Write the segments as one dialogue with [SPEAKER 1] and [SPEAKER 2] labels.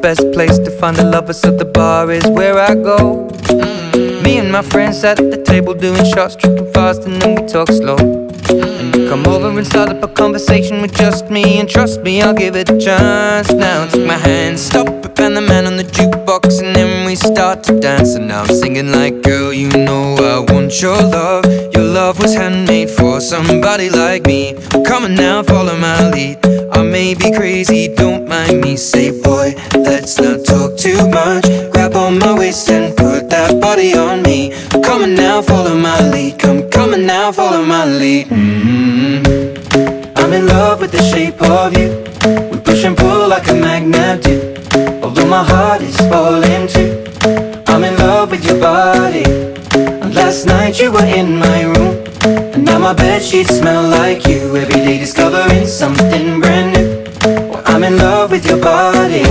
[SPEAKER 1] best place to find a lover, so the bar is where I go. Me and my friends at the table doing shots, tripping fast, and then we talk slow. And you come over and start up a conversation with just me, and trust me, I'll give it a chance. Now take my hand, stop it, and the man on the jukebox, and then we start to dance. And now I'm singing like, girl, you know I want your love. Your love was handmade for somebody like me. Come on now, follow my lead. I may be crazy, don't mind me. Say, boy, let's not talk too much. Grab on my waist and put that body on me. Come on now, follow my lead. Come on now, follow my lead. I'm in love with the shape of you. We push and pull like a magnet do. Although my heart is falling too. I'm in love with your body. And last night you were in my room, and now my bedsheets smell like you. Every day discovering something brand new. Well, I'm in love with your body.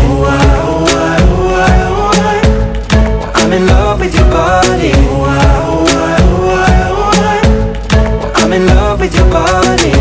[SPEAKER 1] I'm in love with your body. I'm in love with your body.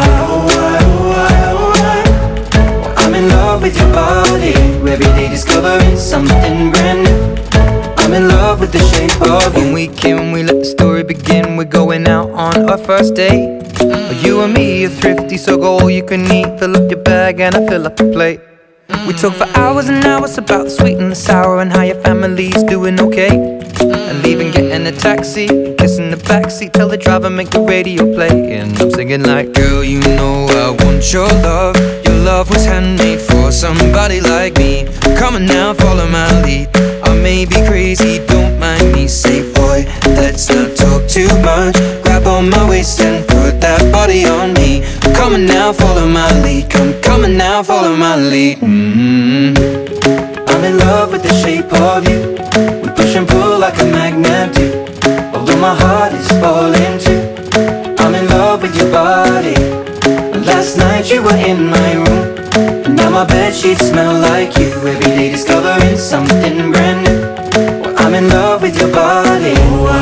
[SPEAKER 1] I'm in love with your body. Every day discovering something brand new. I'm in love with the shape of you. When we came, we let the story begin. We're going out on our first date. You and me are thrifty, so go all you can eat. Fill up your bag and I fill up the plate. We talk for hours and hours about the sweet and the sour, and how your family's doing okay. And leaving, getting a taxi, kissing the backseat, tell the driver make the radio play. And I'm singing like, girl, you know I want your love. Your love was handmade for somebody like me. Come on now, follow my lead. I may be crazy, don't mind me. Say, boy, let's not talk too much. Grab on my waist and put that body on me. Come on now, follow my lead. Come on now, follow my lead. I'm in love with the shape of you. We push and pull like a magnet do. Although my heart is falling too. I'm in love with your body. Last night you were in my room, and now my bedsheets smell like you. Every day discovering something brand new. Well, I'm in love with your body.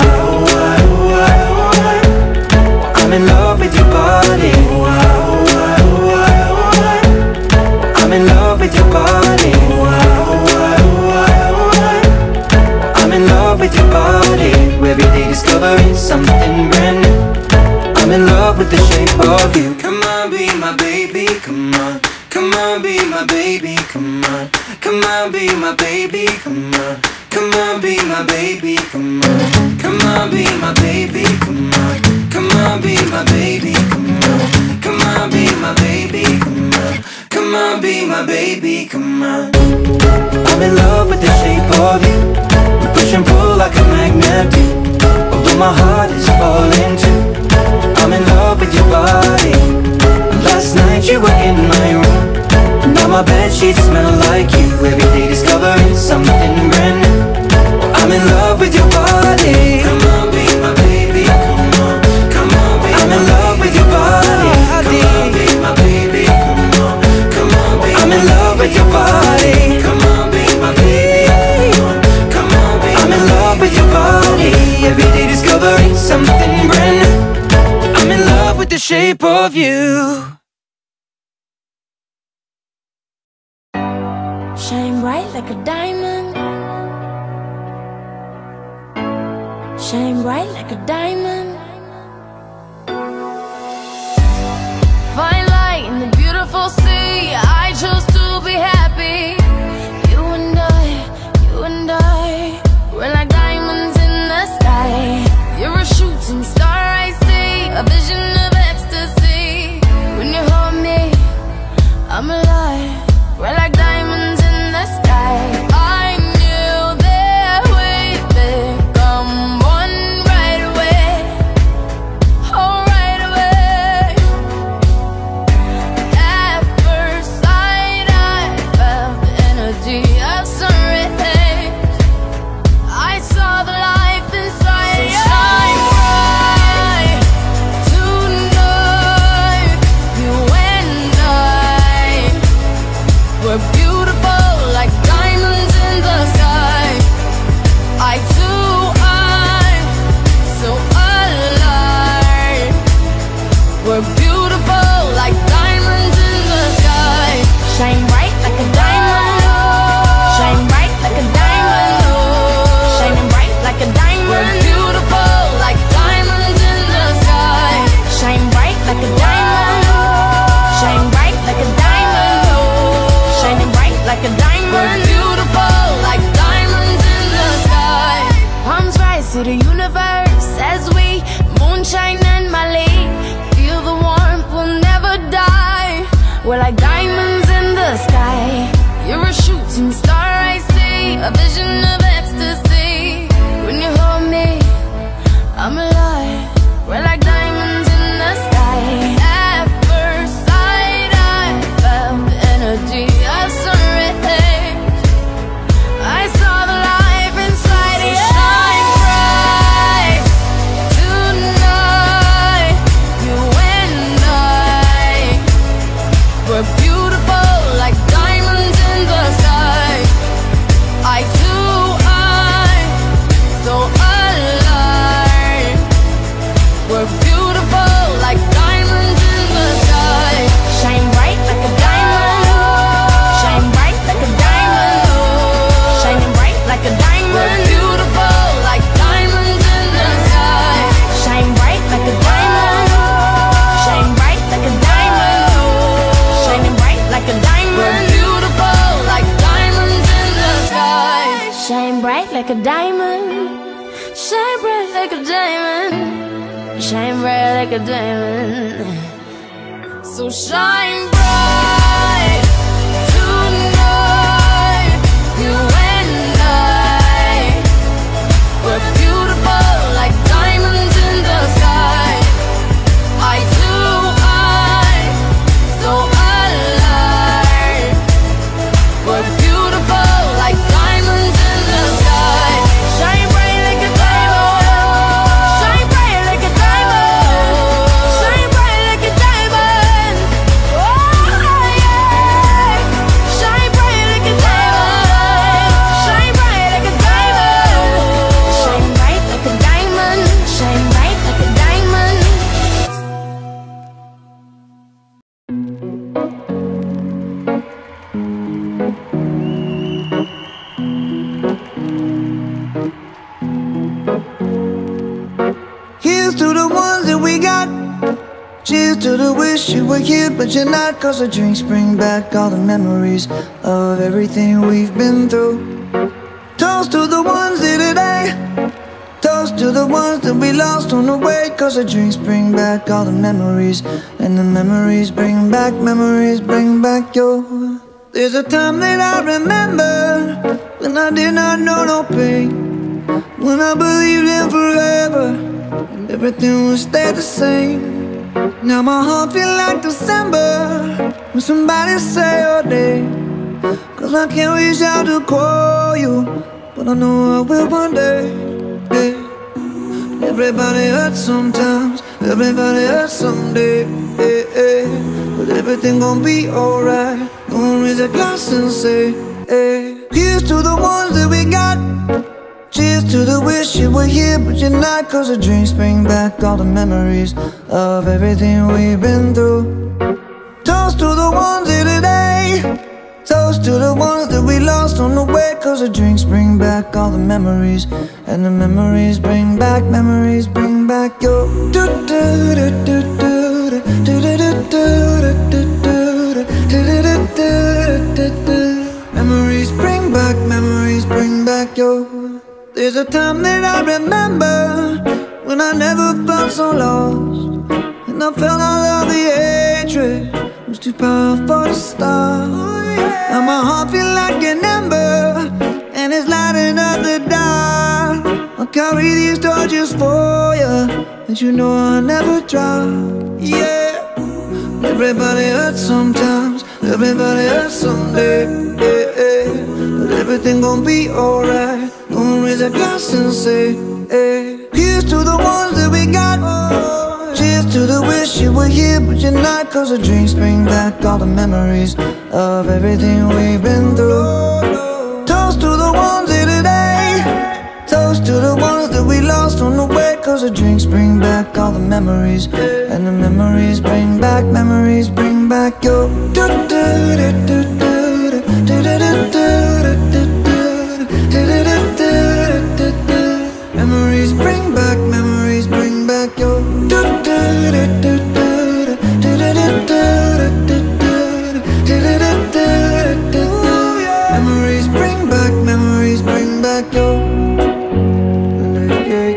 [SPEAKER 1] I'm in love with your body. I'm in love with your body. I'm in love with your body. Every day discovering something brand new. I'm in love with the shape of you. Come on, be my baby, come on. Come on, be my baby, come on. Come on, be my baby, come on. Come on, be my baby, come on. Come on, be my baby, come on. Come on, be my baby, come on. Come on, be my baby, come on. Come on, be my baby, come on. I'm in love with the shape of you. We push and pull like a magnet do. Although my heart is falling too. I'm in love with your body. Last night you were in my room, and now my bedsheets smell like you. Every day discovering something brand new. I'm in love with your body. Come on, be my baby, come on. Come on, be I'm in love with your body. Come on, be my baby, come on. Come on, be I'm in love with your body. Come on, be my baby, come on. Come on, be I'm in love with your body. Every day discovering something brand new. I'm in love with the shape of you.
[SPEAKER 2] Shine bright like a diamond. Shine bright like a diamond. Fine light in the beautiful sea. I chose to be happy. You and I, we're like diamonds in the sky. You're a shooting star, I see, a vision of ecstasy. When you hold me, I'm alive. We're like diamonds in the sky. I knew that we'd become one right away. to the universe as we moonshine and Mali. Feel the warmth, we'll never die. We're like diamonds in the sky. You're a shooting star, I see, a vision of ecstasy. When you hold me, I'm alive. We're like diamonds in the sky. At first sight, I felt the energy of sun rays. I saw the life inside you. Shine bright tonight. You and I, we're beautiful like diamonds in the sky. Eye to eye, so alive. We're beautiful like diamonds in the sky. Shine bright like a diamond. Shine bright like a diamond. Shining bright like a diamond. We're beautiful like diamonds in the sky. Shine bright like a diamond. Shine bright like a diamond. Shining bright like a diamond. We're beautiful like diamonds in the sky. Shine bright like a diamond. Shine bright like a diamond. Shine bright like a diamond. So shine bright tonight. You and I, we're beautiful like diamonds in the sky. Eye to eye, so alive. We're beautiful like diamonds in the sky. Shine bright like a diamond. Shine bright like a diamond. Shine bright like a diamond. Oh yeah. Shine bright like a diamond. Shine bright like a diamond. Shine bright like a diamond. Shine bright like a diamond.
[SPEAKER 3] Here's to the ones that we got. Cheers to the wish you were here but you're not. Cause the drinks bring back all the memories of everything we've been through. Toast to the ones here today. Toast to the ones that we lost on the way. Cause the drinks bring back all the memories. And the memories bring back your. There's a time that I remember when I did not know no pain, when I believed in forever and everything would stay the same. Now my heart feel like December when somebody say your name. Cause I can't reach out to call you, but I know I will one day. Yeah. Everybody hurts sometimes, everybody hurts someday. Yeah, yeah. But everything gon' be alright. Gonna raise a glass and say, hey. Here's to the ones that we got. Cheers to the wish you were here but you're not. Cause the drinks bring back all the memories of everything we've been through. Toast to the ones here today. Toast to the ones that we lost on the way. Cause the drinks bring back all the memories. And the memories bring back your. Memories bring back your. There's a time that I remember when I never felt so lost, and I felt all of the hatred was too powerful to stop. Now my heart feel like an ember, and it's lighting up the dark. I'll carry these torches for you, and you know I'll never drop. Yeah. Everybody hurts sometimes, everybody hurts someday. Yeah, yeah. But everything gon' be alright. Gonna raise a glass and say, hey. Here's to the ones that we got. Cheers to the wish you were here but you're not. Cause the drinks bring back all the memories of everything we've been through. Toast to the ones here today. Toast to the ones that we lost on the way. Cause the drinks bring back all the memories. And the memories bring back your. Memories bring back your. Memories bring back your. Yeah,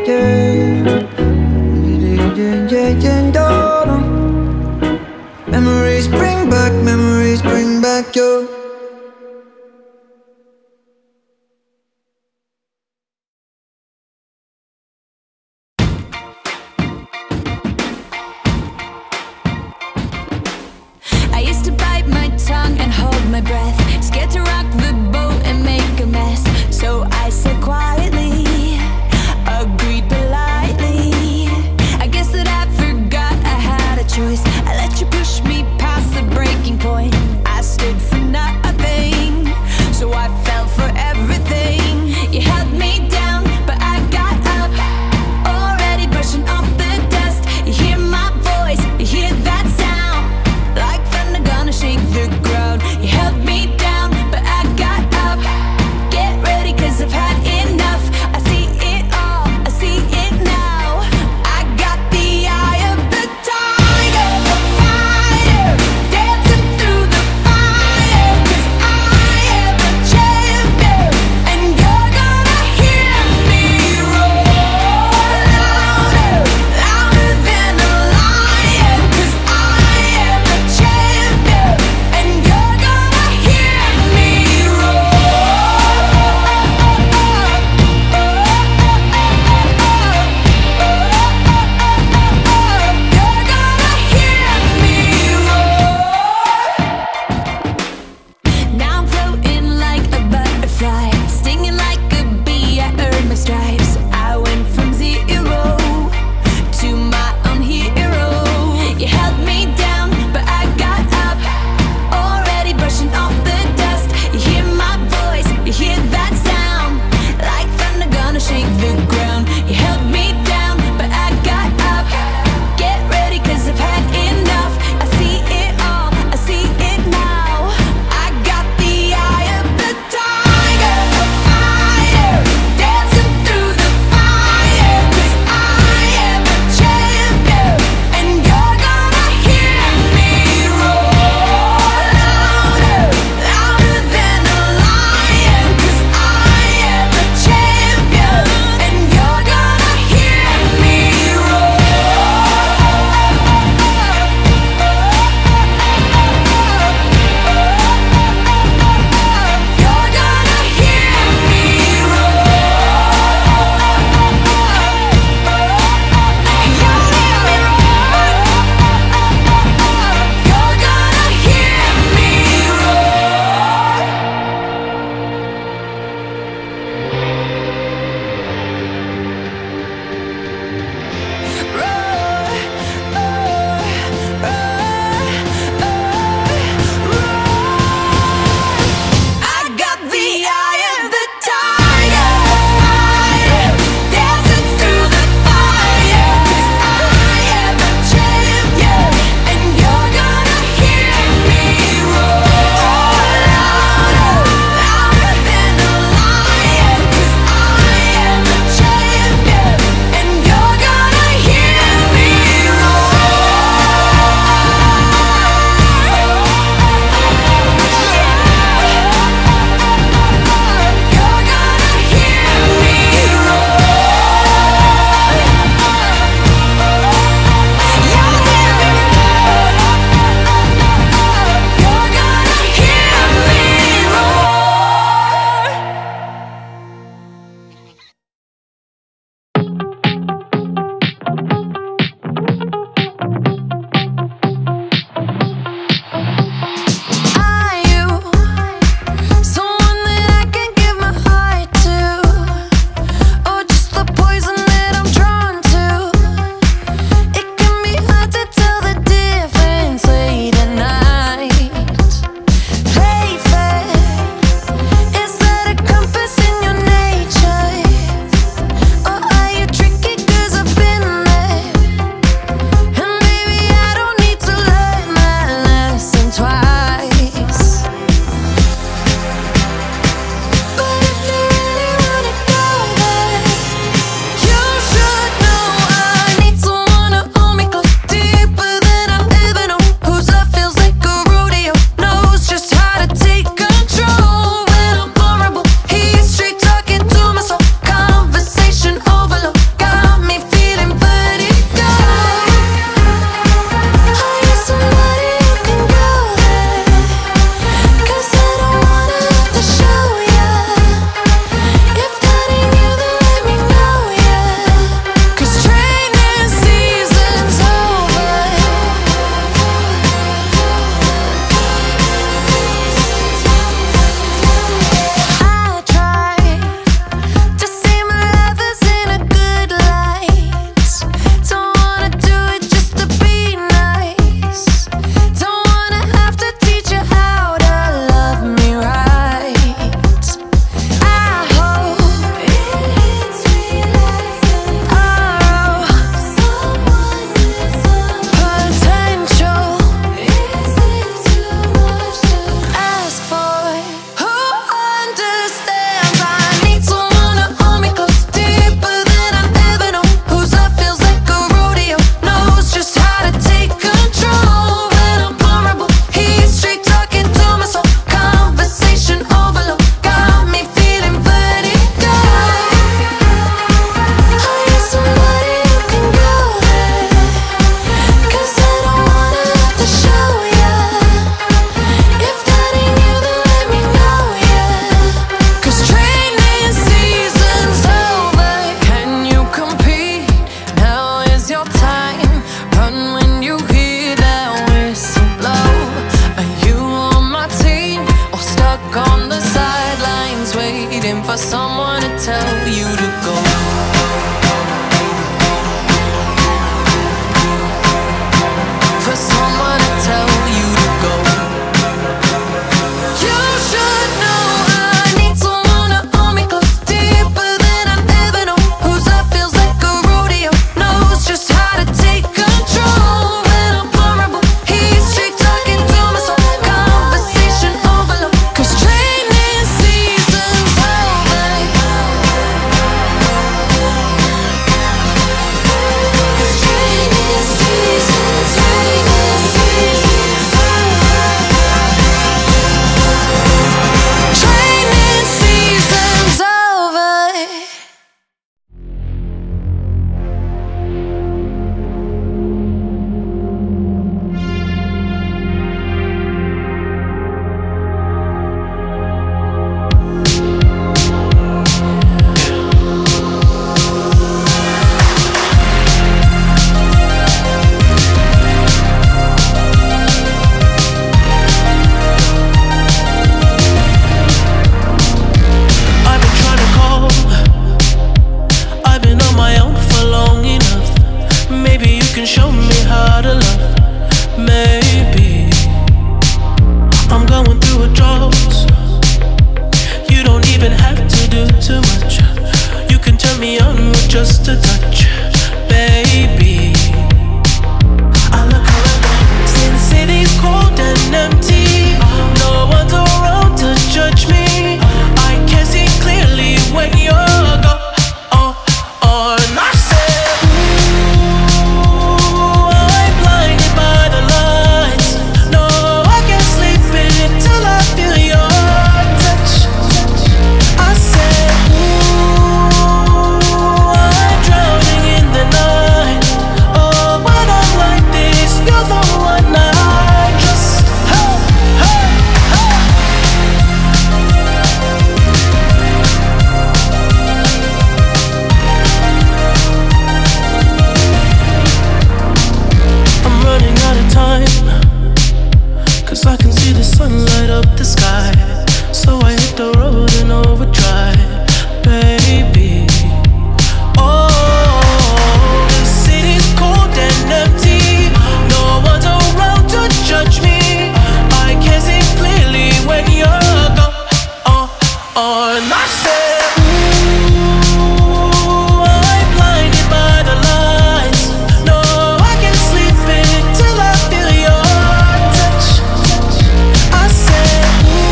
[SPEAKER 4] can show me how to love. Maybe I'm going through a drought. You don't even have to do too much. You can turn me on with just a touch, baby. I look around, see the city's cold and empty. No one's around to judge me. I can see clearly when you're gone. I said, ooh, I'm blinded by the lights. No, I can't sleep until I feel your touch. I said, ooh, I'm drowning in the night. Oh, when I'm like this, you're the one I trust. Hey, hey, hey. I'm running out of time, 'cause I can see the sun light up the sky. So I hit the road in overdrive, baby. Oh, the city's cold and empty. No one's around to judge me. I can see clearly when you're gone. And I said, ooh, I'm blinded by the lights. No, I can't sleep until I feel your touch. I said,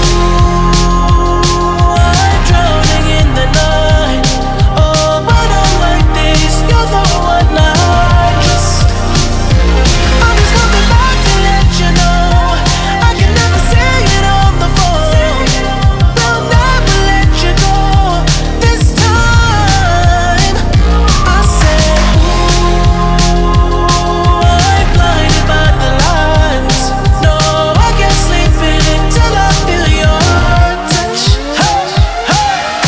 [SPEAKER 4] ooh, I'm drowning in the night. Oh, when I'm like this, you're the one I trust. I'm just coming back to let you know I can never say it on the phone. They'll never let you go this time. I said, ooh, I'm blinded by the lights. No, I can't sleep until I feel your touch. Hey, hey,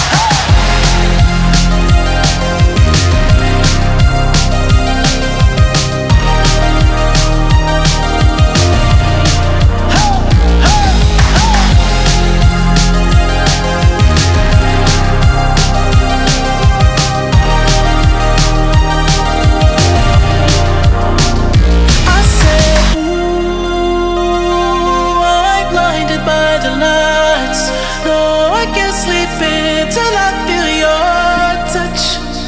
[SPEAKER 4] I said, ooh, I'm blinded by the lights. No, I can't sleep until I feel your touch.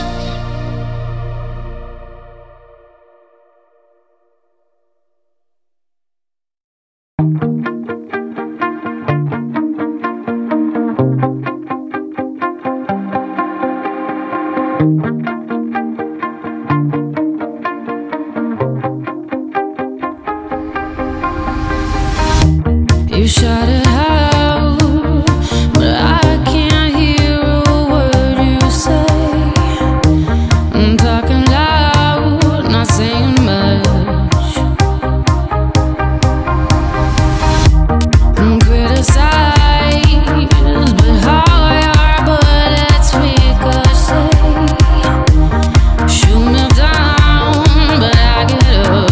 [SPEAKER 2] You shout it out, but I can't hear a word you say. I'm talking loud, not saying much. I'm criticized, but how your bullets ricochet. Shoot me down, but I get up.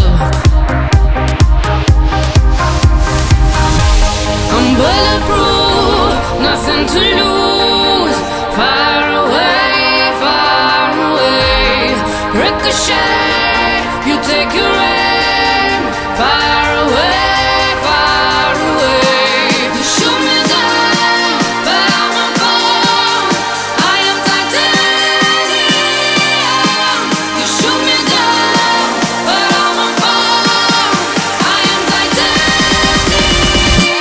[SPEAKER 2] I'm bulletproof, nothing to lose. Far away, ricochet. You take your aim. Far away, you shoot me down, but I won't fall. I am titanium. You shoot me down, but I won't fall. I am titanium.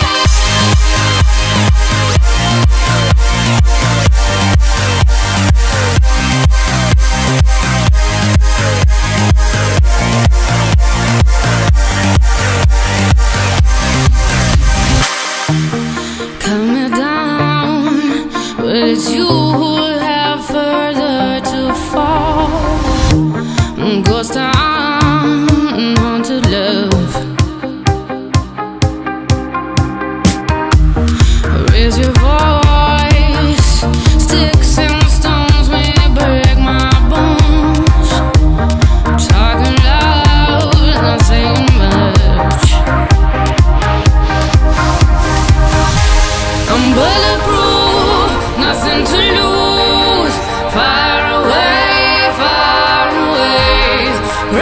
[SPEAKER 2] Cut me down, but it's you who have further to fall. Ghost town, haunted love. Raise your voice, sticks and stones may break my bones. Talking loud, not saying much. I'm bulletproof, nothing to lose. Far away,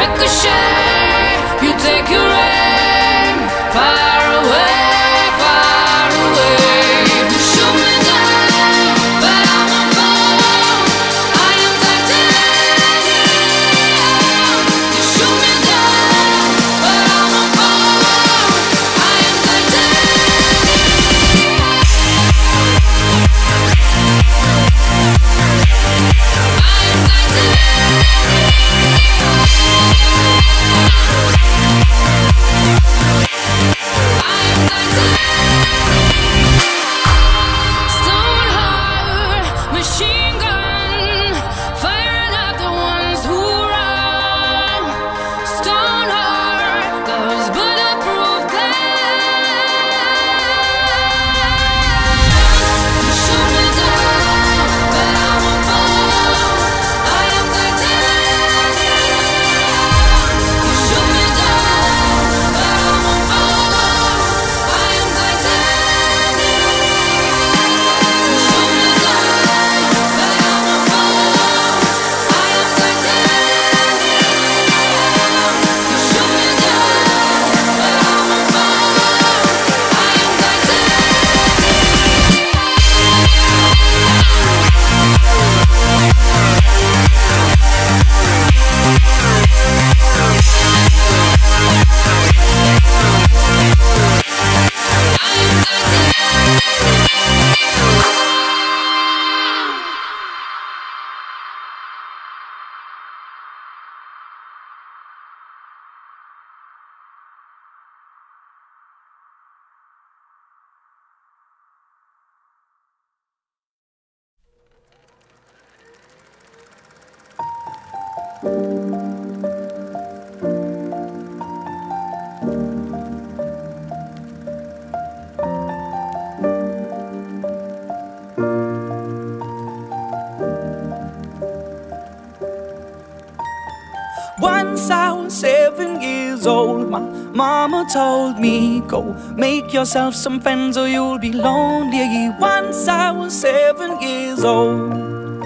[SPEAKER 4] Once I was 7 years old, my mama told me, go make yourself some friends or you'll be lonely. Once I was 7 years old.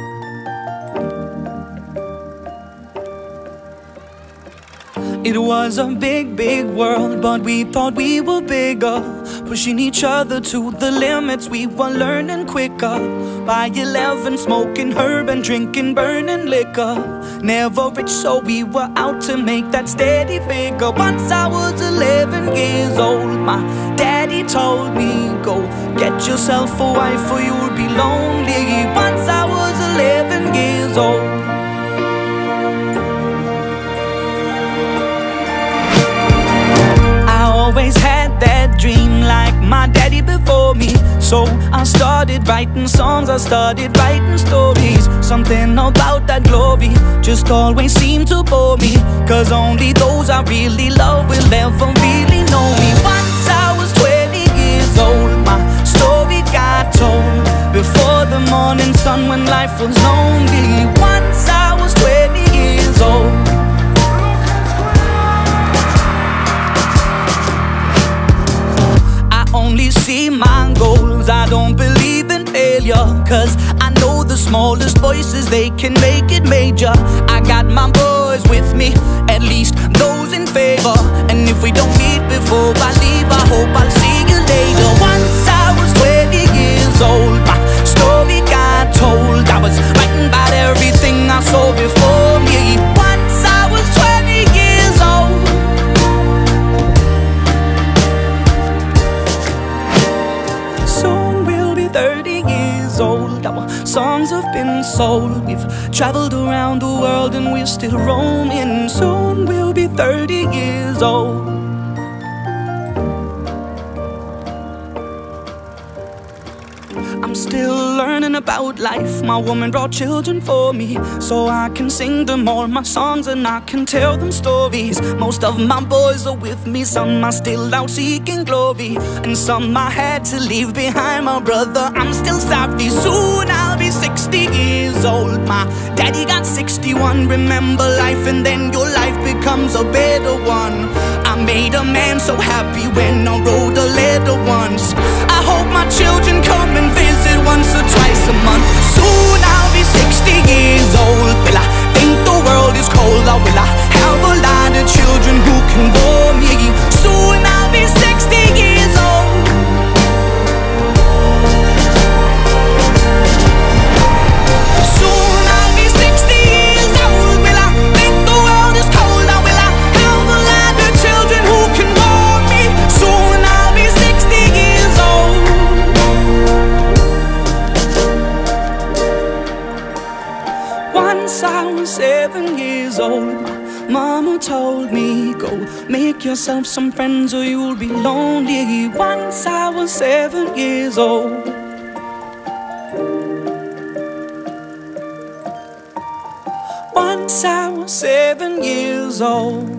[SPEAKER 4] It was a big, big world, but we thought we were bigger, pushing each other to the limits. We were learning quicker. By 11, smoking herb and drinking burning liquor. Never rich, so we were out to make that steady figure. Once I was 11 years old, my daddy told me, go get yourself a wife or you'll be lonely. Once I was 11 years old. Always had that dream like my daddy before me. So I started writing songs, I started writing stories. Something about that glory just always seemed to bore me, cause only those I really love will ever really know me. Once I was 20 years old, my story got told before the morning sun when life was lonely. Once I was 20 years old. Only see my goals, I don't believe in failure, cause I know the smallest voices, they can make it major. I got my boys with me, at least those in favor. And if we don't meet before I leave, I hope I'll see you later. Once I was 20 years old, my story got told. I was writing about everything I saw before me. Once I was 20 years old. Soon we'll be 30 years old. Our songs have been sold. We've traveled around the world and we're still roaming. Soon we'll be 30 years old. I'm still learning about life. My woman brought children for me, so I can sing them all my songs and I can tell them stories. Most of my boys are with me, some are still out seeking glory, and some I had to leave behind. My brother, I'm still sorry. Soon I'll be 60 years old. My daddy got 61. Remember life and then your life becomes a better one. I made a man so happy when I wrote a letter once. I hope my children come and visit once or twice a month. Soon I'll be 60 years old. Will I think the world is cold, or will I have a lot of children who can bore me? Soon I'll be 60 years old. Soon I'll be 60 years old. Will I think the world is cold, or will I have a lot of children who can bore me? Soon I'll be 60 years old. Once I was 7 years old, my mama told me, go make yourself some friends or you'll be lonely. Once I was 7 years old. Once I was 7 years old.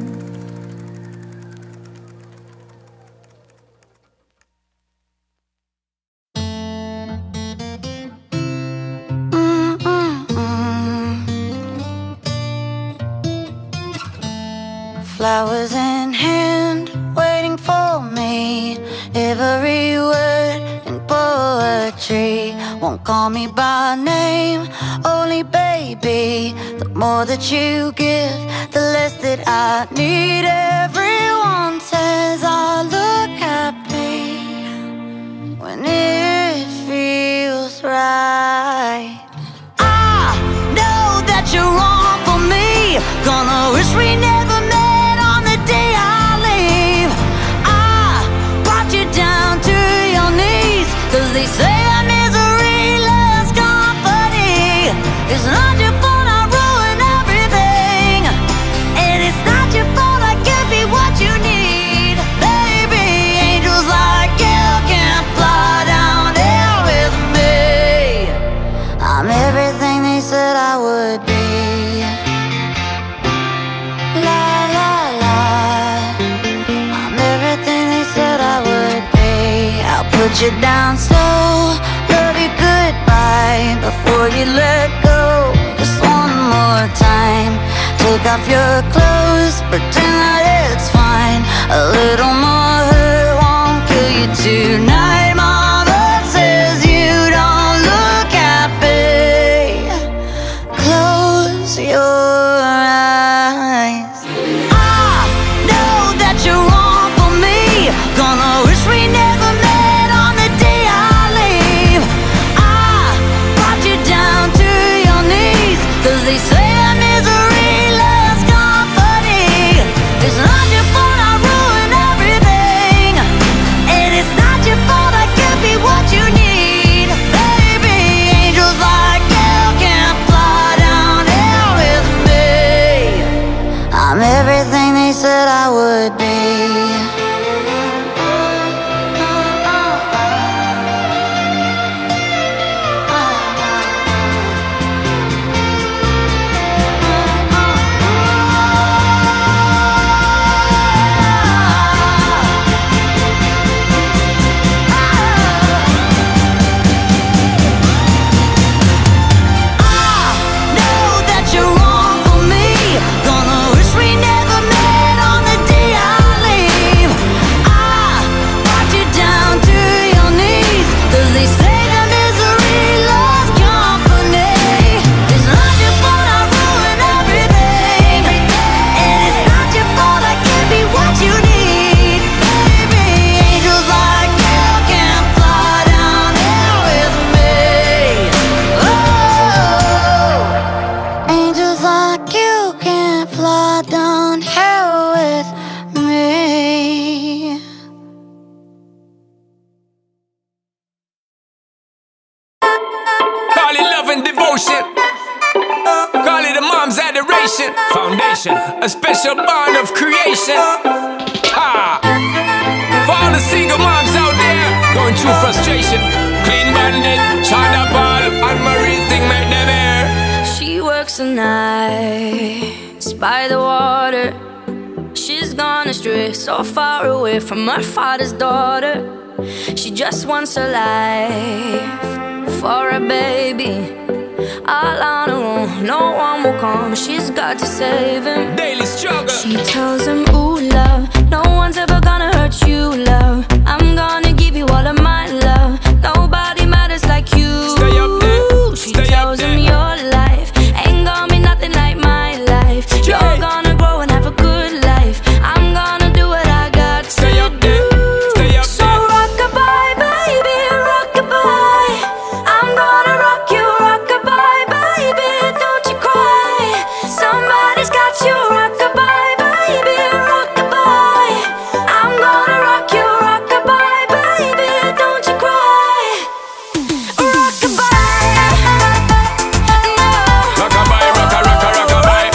[SPEAKER 5] Flowers in hand, waiting for me. Every word in poetry won't call me by name, only baby. The more that you give, the less that I need. Everyone says I look happy when it feels right. I know that you're wrong for me. Gonna wish we never met. Cause they say that misery loves company. It's not your fault I ruin everything, and it's not your fault I can't be what you need. Baby, angels like you can fly down here with me. I'm everything they said I would be. La la la. I'm everything they said I would be. I'll put you down slow, love you goodbye before you let go. Just one more time till Take off your clothes, pretend that it's fine. A little more hurt won't kill you tonight. Mama says you don't look happy. Close your eyes. I know that you're wrong for me. Gonna wish we never met on the day I leave. I brought you down to your knees, 'cause they say that misery loves company. It's not your fault I ruined everything, and it's not your fault I can't be what you need. Baby, angels like you can't fly down here with me. I'm everything they said I would be.
[SPEAKER 6] Foundation, a special bond of creation. For all the single moms out there going through frustration, Clean Bandit, China Ball, and Marie thing make them air.
[SPEAKER 2] She works the nights by the water. She's gone astray, so far away from her father's daughter. She just wants her life for a baby. All on her own, no one will come. She's got to save him.
[SPEAKER 6] Daily struggle.
[SPEAKER 2] She tells him, ooh, love, no one's ever gonna hurt you, love. I'm gonna give you all of my love. Nobody matters like you.
[SPEAKER 6] Stay up there.
[SPEAKER 2] She tells him your life ain't gonna be nothing like my life. You're gonna grow and have a good life. I'm gonna do what I got to
[SPEAKER 6] Stay up there. Stay up
[SPEAKER 2] so
[SPEAKER 6] there.
[SPEAKER 2] rock-a-bye, baby, rock-a-bye. I'm gonna rock you, rock-a-bye, baby, don't you cry. Somebody's got you, rock-a-bye, baby, rock-a-bye. I'm gonna rock you, rock-a-bye, baby, don't you cry. Rock-a-bye, no.
[SPEAKER 6] Rock-a-bye, rocka, rocka, rock-a-bye.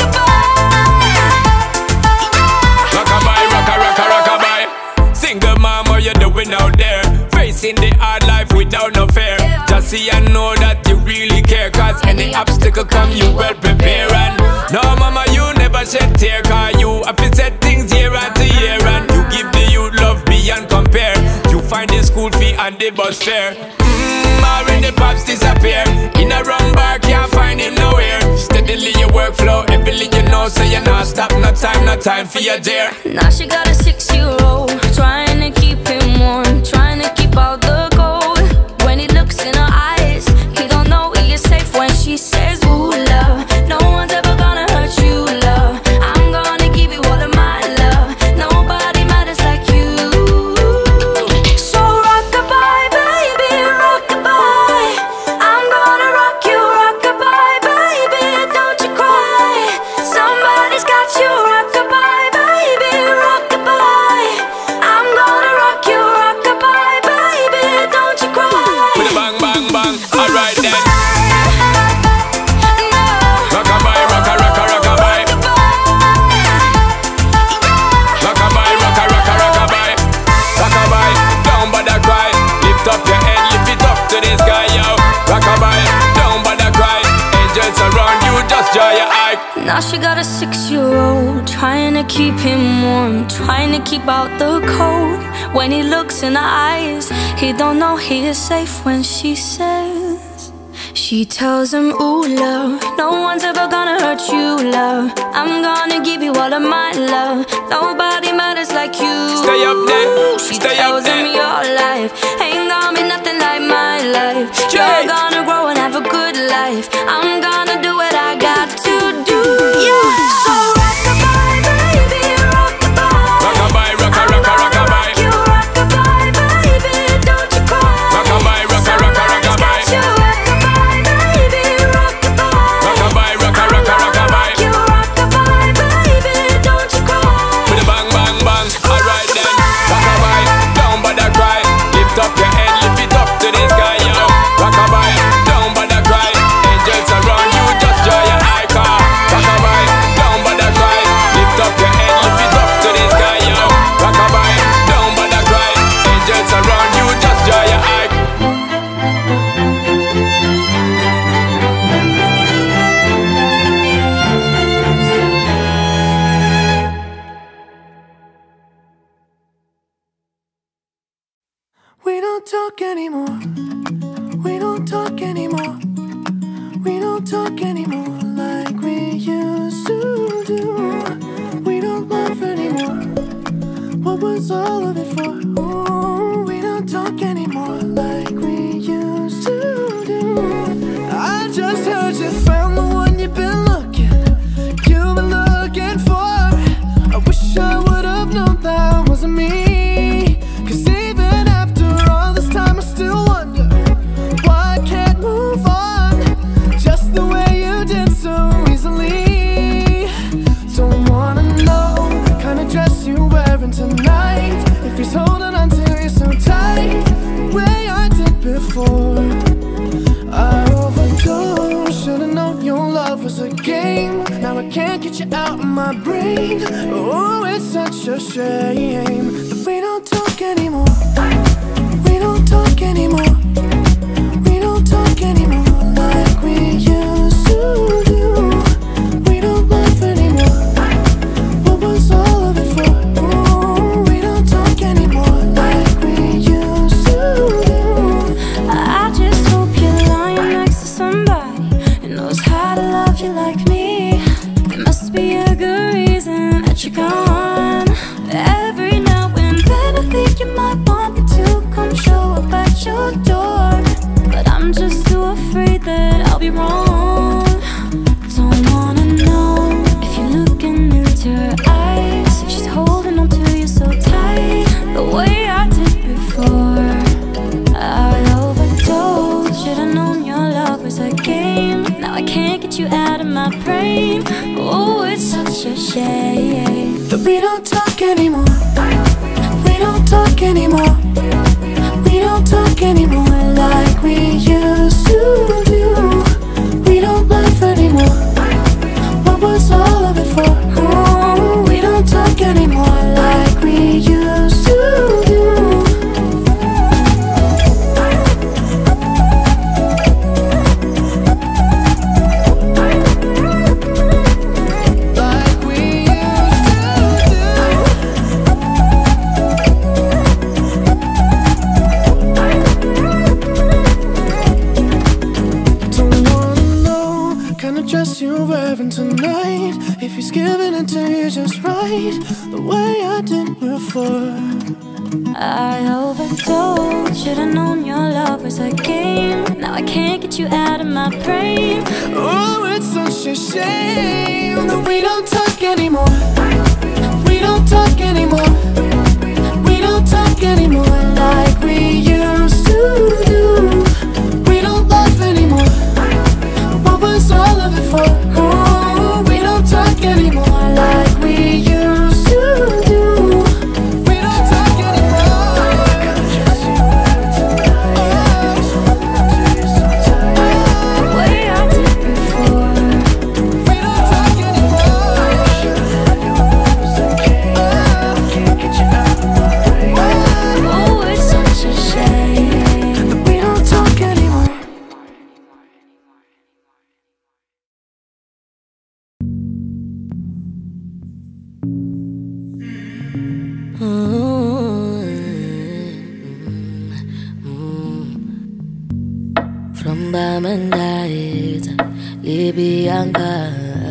[SPEAKER 6] Rock-a-bye, rocka, rocka, rock-a-bye. Single mom, what you doing out there? Facing the hard life without no fear. Just see and know that you really care, 'cause any obstacle come, you well prepare. And no, mama, you never shed tear, 'cause you have to set things year after year. And you give the youth love beyond compare. You find the school fee and the bus fare. When the pops disappear, in a wrong bar, can't find him nowhere. Steadily your workflow, everything you know, so you're not stop, no time for your dear.
[SPEAKER 2] Now she got a 6-year-old, trying to keep him warm, trying to keep out the cold. When he looks in her eyes, he don't know he is safe when she says, ooh, love, no one's ever gonna hurt you, love. I'm gonna give you all of my love. Nobody matters like you. So rock-a-bye, baby, rock-a-bye. I'm gonna rock you, rock-a-bye, baby, don't you cry. Somebody's got you, rock-a-bye, baby, rock-a-bye. I'm gonna rock you, rock-a-bye, baby, don't you cry.
[SPEAKER 6] With a bang, bang, bang, alright then.
[SPEAKER 2] No.
[SPEAKER 6] Rock-a-bye, rocka, rocka, rock-a-bye. Rock-a-bye, rocka, rocka, rock-a-bye. Rock-a-bye, don't bother cry. Lift up your head, lift it up to the sky, yo. Rock-a-bye, don't bother cry. Angels around you, just dry your eye.
[SPEAKER 2] Now she got a 6-year-old, trying to keep him warm, trying to keep out the cold. When he looks in her eyes, he don't know he is safe when she says She tells him, ooh, love, no one's ever gonna hurt you, love. I'm gonna give you all of my love. Nobody matters like you.
[SPEAKER 6] Stay up there,
[SPEAKER 2] She
[SPEAKER 6] stay
[SPEAKER 2] tells
[SPEAKER 6] up there.
[SPEAKER 2] him your life ain't gonna be nothing like my life. You're gonna grow and have a good life. I'm gonna do what I got to do. Yeah. So rock-a-bye, baby, rock-a-bye.
[SPEAKER 6] Rock-a-bye, rock-a-rock-a, rock-a-bye.
[SPEAKER 2] You rock-a-bye, baby, don't you cry.
[SPEAKER 6] Rock-a-bye, rock-a-rock-a, rock-a-bye.
[SPEAKER 2] You rock-a-bye, baby, rock-a-bye.
[SPEAKER 6] Rock-a-bye, rock-a-rock-a, rock-a-bye.
[SPEAKER 2] You rock-a-bye, baby, don't you cry.
[SPEAKER 6] With a bang, bang, bang. Alright then. Rock-a-bye, don't bother cry. Lift up your head, lift it up to the sky, yo. Rock-a-bye, don't bother cry. Angels around you, just joy your eye car. Rock-a-bye, don't bother cry. Lift up your head, lift it up to the sky, yo. Rock-a-bye, don't bother cry. Angels around you, just joy your eye.
[SPEAKER 4] We don't talk anymore. We don't talk anymore. We don't talk anymore like we used to do. We don't laugh anymore. What was all of it for? Ooh, we don't talk anymore like we used to do. I just heard you found the one you've been looking for. I wish I would have known that wasn't me. 'Cause even after all this time I still wonder why I can't move on just the way you did so easily. Don't wanna know the kind of dress you're wearing tonight, if he's holding on to you so tight the way I did before. I overdosed, should've known your love was a game. Now I can't get you out of my brain. Oh, it's such a shame that we don't talk anymore. We don't talk anymore. We don't talk anymore like we used to do. We don't laugh anymore. What was all of it for? Ooh, we don't talk anymore like we used to do.
[SPEAKER 2] I just hope you're lying next to somebody who knows how to love you like me. There must be a good reason that you're gone. Every now and then I think you might want me to come show up at your door, but I'm just too afraid that I'll be wrong. Don't wanna know if you're looking into her eyes, if she's holding on to you so tight the way I did before. I overdosed, should've known your love was a game. Now I can't get you out of my brain. Oh, it's such a shame
[SPEAKER 4] that we don't talk anymore. We don't talk anymore. We don't talk anymore like we used to do. We don't laugh anymore. What was all of it for? Oh, we don't talk anymore like we used to do. You're wearing tonight, if he's giving it to you just right the way I did before.
[SPEAKER 2] I overdosed, should've known your love was a game. Now I can't get you out of my brain.
[SPEAKER 4] Oh, it's such a shame that we don't talk anymore. We don't talk anymore. We don't talk anymore like we used to do. We don't laugh anymore. What was all of it for? Oh, we don't talk anymore like we used to do. We don't talk anymore.
[SPEAKER 2] The way I did before.
[SPEAKER 4] We don't talk anymore. Can't get you out of my brain.
[SPEAKER 2] Oh, it's such a shame
[SPEAKER 4] that we don't talk anymore.
[SPEAKER 2] From
[SPEAKER 7] diamond eyes, Libyanka.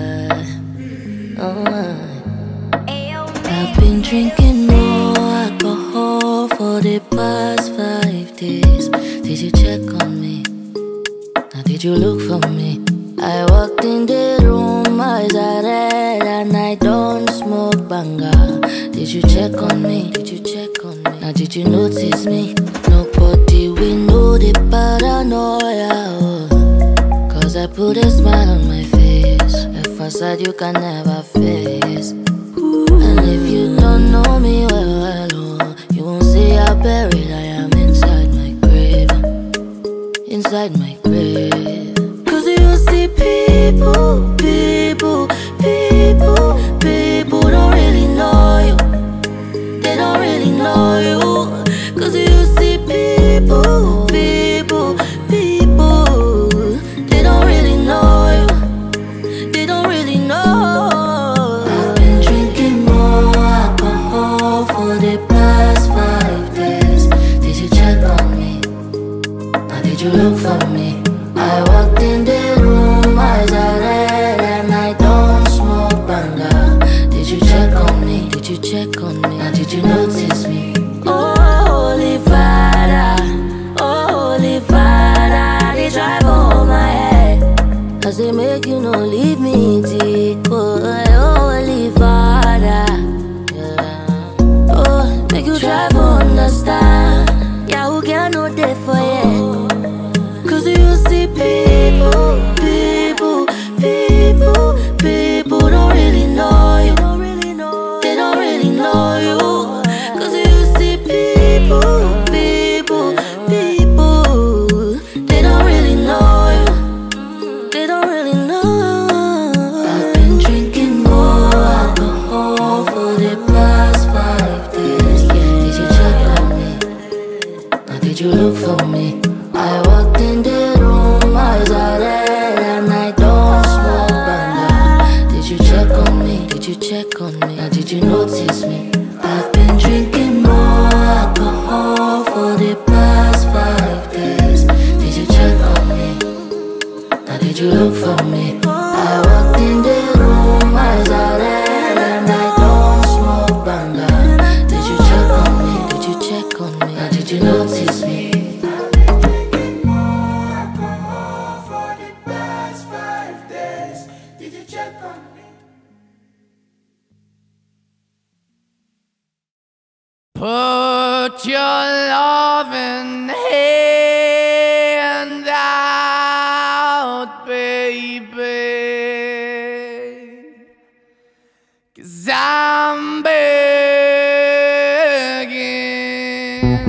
[SPEAKER 7] I've been drinking more alcohol for the past 5 days. Did you check on me? Now did you look for me? I walked in the room, eyes are red, and I don't smoke banga. Did you check on me? Did you check on me? Now did you notice me? Nobody will know the paranoia, oh. Cause I put a smile on my face, a facade you can never face. And if you don't know me well, oh, you won't see how buried I am inside my grave. Inside my grave. Cause you see people don't really know you. They don't really know you. Cause you see people, they don't really know you. They don't really know. I've been drinking more alcohol for the past 5 days. Did you check on me? Or did you look for me? I walked in the room, eyes are red, and I don't smoke banga. Did you check on me? Did you check on me? Or did you notice me? Oh, Holy Father, they drive on my head. Cause they make you no leave me deep. Oh, Holy Father, yeah. Oh, make you try to understand. Yeah, who can know that for you? Cause you see people don't really know you. They don't really know you. Cause you see people, they don't really know you. They don't really know. I've been drinking more alcohol for the past 5 days. Did you check on me? Or did you look for me? I walked in the room, eyes are red, and I don't smoke banga. Did you check on me? Did you check on me? Or did you notice me? I've been drinking more alcohol for the past 5 days. Did you check on me? Or did you look for me? I walked in the room, eyes are red, and I don't smoke banga. Did you check on me? Did you check on me? Or did you notice me?
[SPEAKER 6] Put your loving hand out, baby, 'cause I'm begging.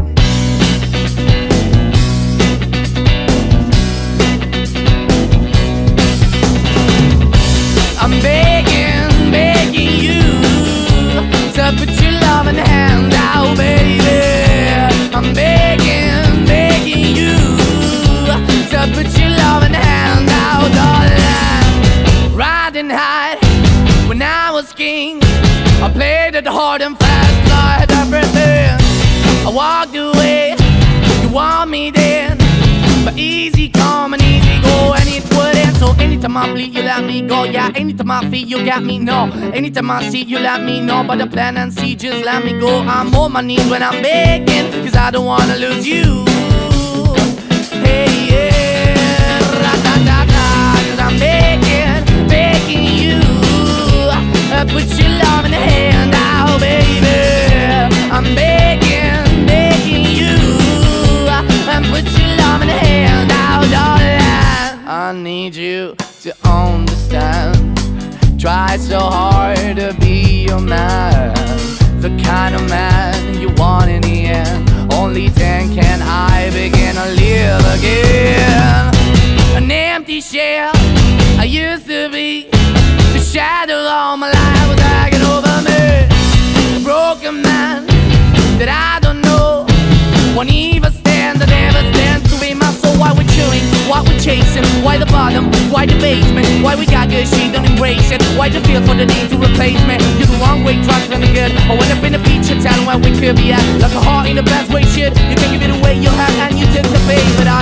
[SPEAKER 6] I'm begging you to put your loving hand out, baby. I'm begging you to put your loving hand out, darling. Riding high when I was king, I played it hard and fast, 'cause I had everything. I walked away, you want me then, but easy come and easy go, and it wouldn't. So anytime I bleed, you let me go. Yeah, anytime I feel, you got me, no. Anytime I see, you let me know. But the plan and see, just let me go. I'm on my knees when I'm begging, 'cause I don't wanna lose you. Hey, yeah, ra-da-da-da, 'cause I'm begging you. Put your loving hand out, baby. I'm begging you. Put your loving hand out, darling. I need you to understand. Try so hard to be your man, the kind of man you want in the end. Only then can I begin to live again. An empty shell I used to be, the shadow all my life was hanging over me. A broken man that I don't know, won't even stand, that never stands to be my soul. Why we're chilling, why we're chasing, why the bottom, why the basement, why we got good, she don't embrace it. Why the feel for the need to replace me? You're the wrong way, trying to the good. I went up in the feature town where we could be at, like a heart in the best way, shit. You can give it away, you have, and you took the bait, but I keep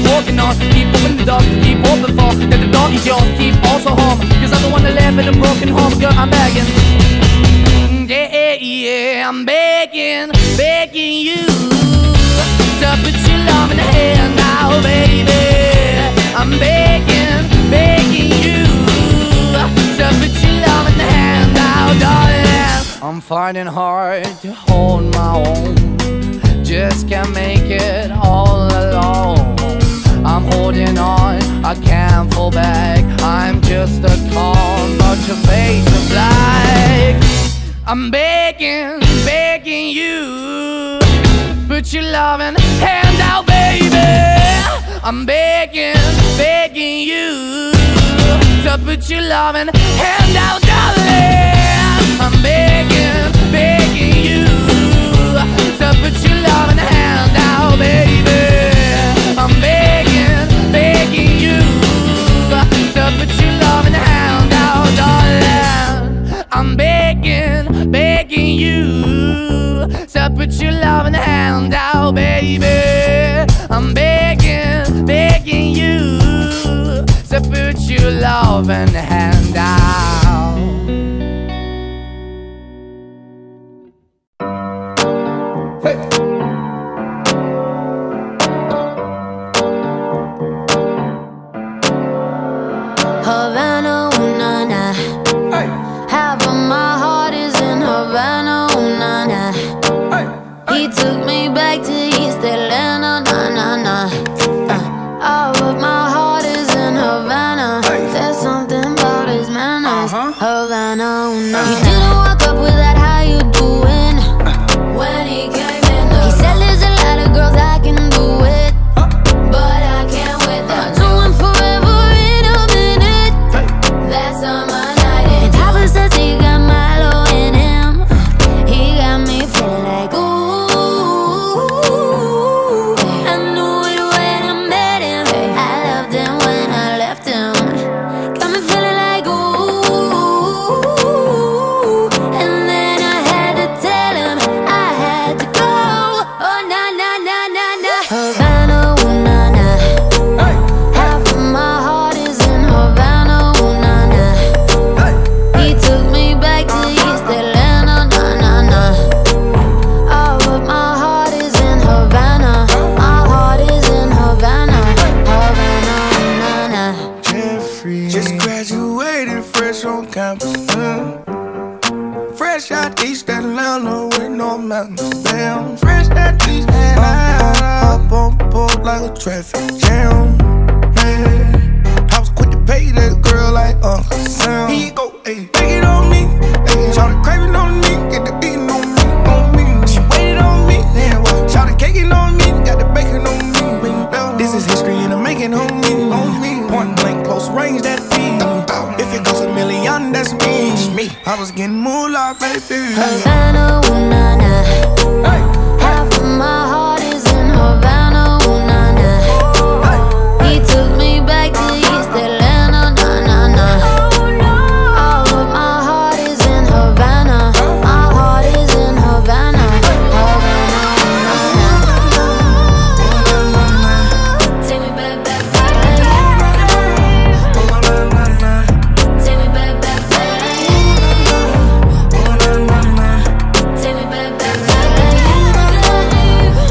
[SPEAKER 8] walking on. Keep open the door, keep open for that the door is yours, keep also home. Cause I'm the one that live in a broken home, girl, I'm begging. Yeah, yeah, I'm begging, begging you to put your love in the hand now, baby. I'm begging, begging you to put your love in the hand now, darling. I'm finding hard to hold my own, just can't make it all alone. I'm holding on, I can't fall back. I'm just a call, but your face is black. I'm begging, begging you, put your loving hand out, baby. I'm begging, begging you to put your loving hand out, darling. I'm begging, begging you to put your loving hand out, baby. I'm begging, begging you to put your loving hand out, darling. I'm begging, begging you to put your loving hand out, baby. I'm begging, begging you to put your loving hand out. Hey.
[SPEAKER 2] Havana, ooh, na, na.
[SPEAKER 3] Hey.
[SPEAKER 2] Half of my heart is in Havana, ooh, na, na. He took me back to East Atlanta, na, na, na. All of my heart is in Havana. There's something about his manners. Havana, ooh, na. He didn't walk up with that, how you doing? When he came in, he said there's a lot of girls I can do it, but I can't with them. Doing forever in a minute. That's on my night. And Papa says he got Milo in him. He got me feeling like ooh. I knew it when I met him. I loved him when I left him. Got me feeling like ooh. And then I had to tell him I had to go. Oh na na na na na. Havana, ooh, na na. Half of my heart is in Havana, ooh, na na. He took me back to East Atlanta, na na na. All of my heart is in Havana. My heart is in Havana, Havana, na na.
[SPEAKER 9] Jeffrey just graduated fresh on campus. Fresh out East Atlanta with no mountains. Damn, fresh out East Atlanta. Up on board like a traffic jam. Man, I was quick to pay that girl like Uncle Sam. Here you go, ayy, take it on me. Ayy, shout the craving on me, get the beating on me, on me. She waited on me, then what? Shout the caking on me, got the bacon on me. This is history and I'm making on me. Point blank, close range, that beat. If it goes a million, that's me. I was getting moolah, baby.
[SPEAKER 2] Havana, ooh, na na. Half of my heart is in Havana, ooh, na na. He took me back to East Atlanta, na na na. All of my heart is in Havana. My heart is in Havana, Havana, ooh, na na. Take me back, back, back. Take me back, back, back. Take me back, back, back.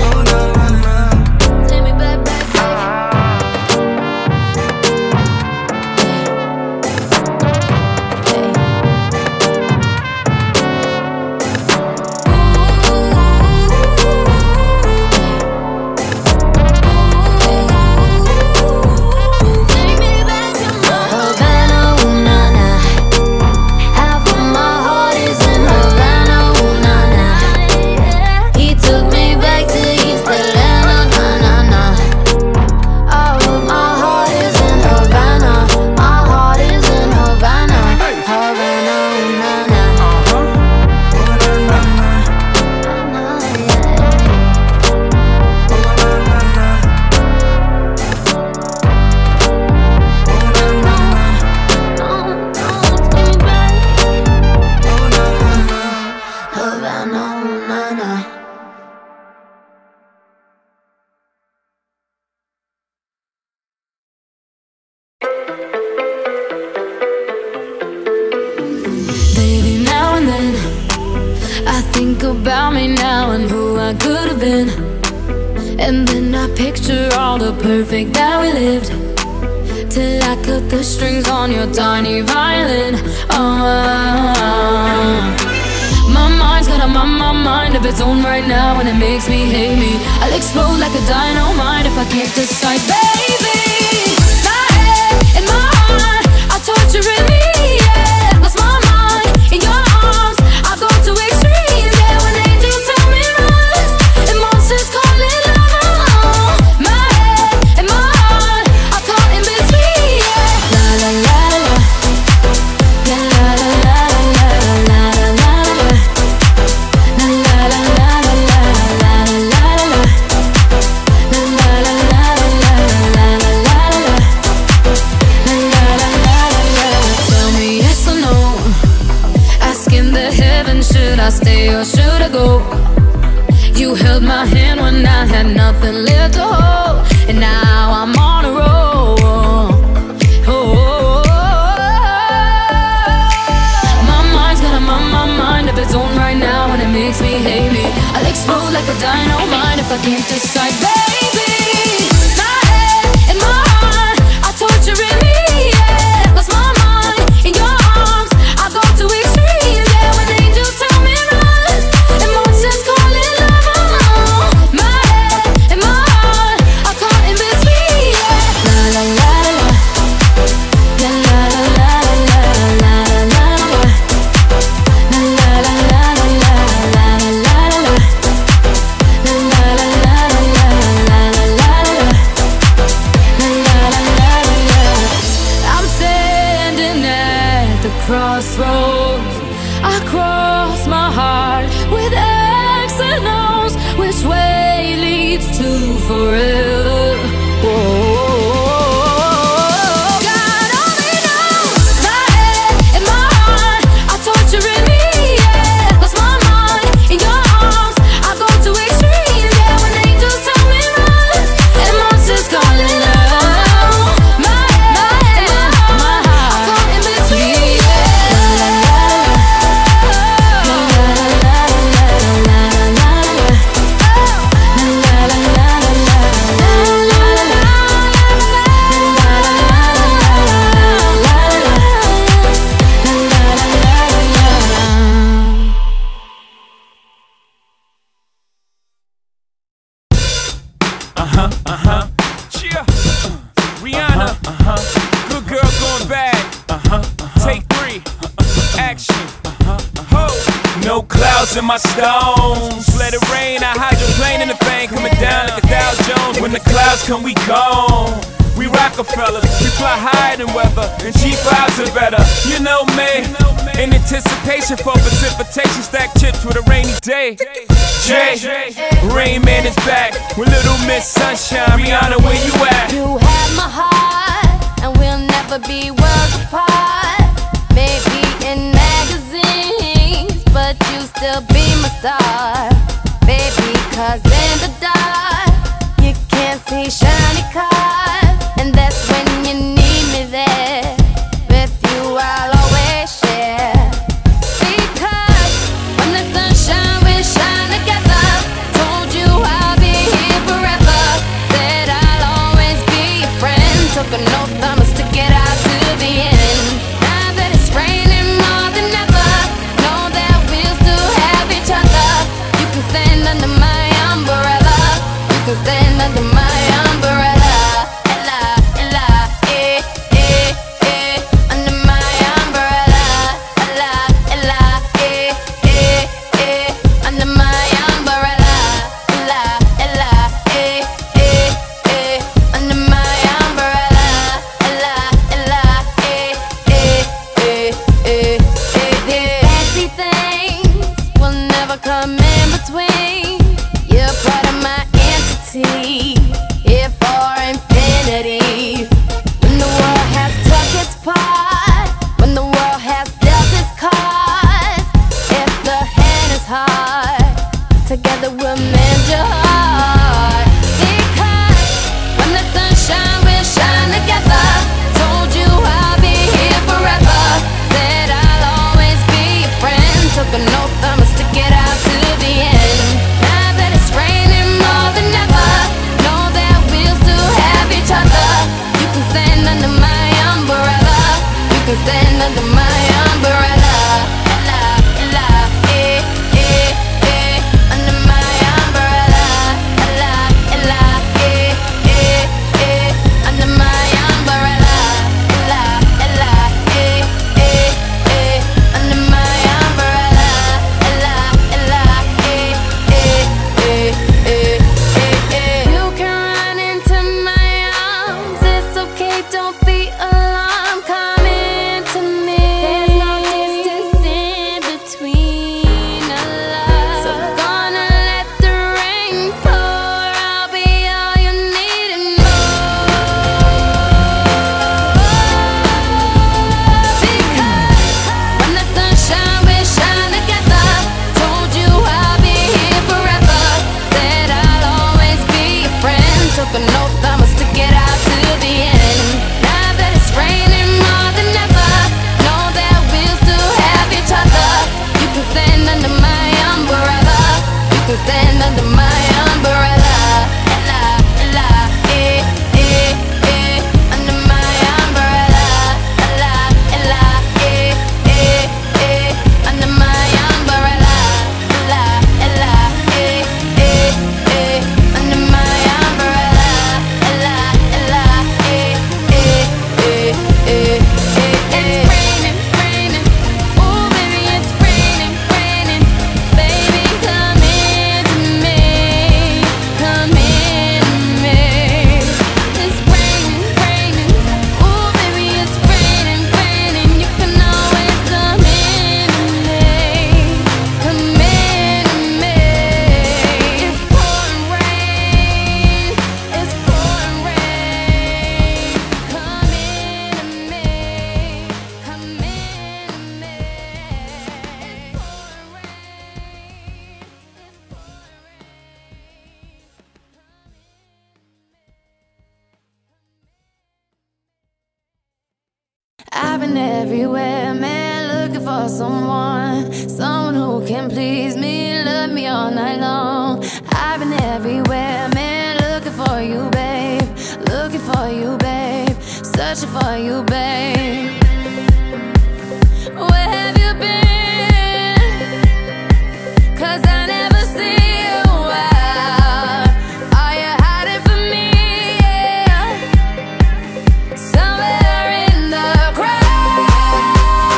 [SPEAKER 2] think about me now and who I could have been, and then I picture all the perfect that we lived, till I cut the strings on your tiny violin. My mind's got a mind of its own right now, and it makes me hate me. I'll explode like a dynamite if I can't decide, baby. My head and my heart are torturing me, yeah. Lost my mind in your arms, I go to extremes, yeah. When angels tell me run and monsters call it love. My head and my heart are caught in between, yeah. La la la la, la la la la la la la la. Should I stay or should I go? You held my hand when I had nothing left to hold, and now I'm on a roll. My mind's got a mind of its own right now, and it makes me hate me. I'll explode like a dynamite if I can't decide, baby. My head and my heart are torturing me, yeah. Lost my mind in your arms, I go to extremes, yeah. When angels tell me run and monsters call it love. My head and my heart are caught in between, yeah. La la la la, la la la la la la la. I'm standing at the crossroads. I cross my heart with X and O's. Which way leads to forever? God only knows. My head and my heart are torturing me, yeah. Lost my mind in your arms, I go to extremes, yeah. When angels tell me run and monsters call it love. My head and my heart are caught in between,
[SPEAKER 6] Cheer. Rihanna. Good girl going bad. Take 3. Action. Ho. No clouds in my stones. Let it rain. I hydroplane in the bank, coming down like a Dow Jones. When the clouds come, we gone. We Rockefellers, we fly higher than weather, and G5s are better. You know me. In anticipation for precipitation, stack chips with a rainy day. Jay, Rain Man is back with Little Miss Sunshine. Rihanna, where you at?
[SPEAKER 2] You have my heart, and we'll never be worlds apart. Maybe in magazines, but you still be my star, baby. 'Cause in the dark, you can't see shiny cars, and that's when you need me there. With you, I'll always share. Because when the sunshine, we shine together. Told you I'll be here forever. Said I'll always be your friend. Took an oath, I'ma stick it out to the end. Now that it's raining more than ever, know that we'll still have each other. You can stand under my umbrella. You can stand under my umbrella. Ella, Ella, eh, eh, eh. Under my umbrella. Ella, Ella, eh, eh, eh. Under my umbrella. Ella, Ella, eh, eh, eh. Under my umbrella. Ella, Ella, eh, eh, eh, eh, eh. Fancy things will never come in between. You're part of my entity, here for infinity. When the world has took its part, when the world has dealt its cards, if the hand is hard, together we'll mend your heart. Because when the sunshine, we'll shine together. Told you I'll be here forever. Said I'll always be your friend. Took an oath, I'ma stick it out to someone, someone who can please me, love me all night long. I've been everywhere, man, looking for you, babe. Looking for you, babe. Searching for you, babe. Where have you been? 'Cause I never see you out. Are you hiding from me? Yeah. Somewhere in the crowd.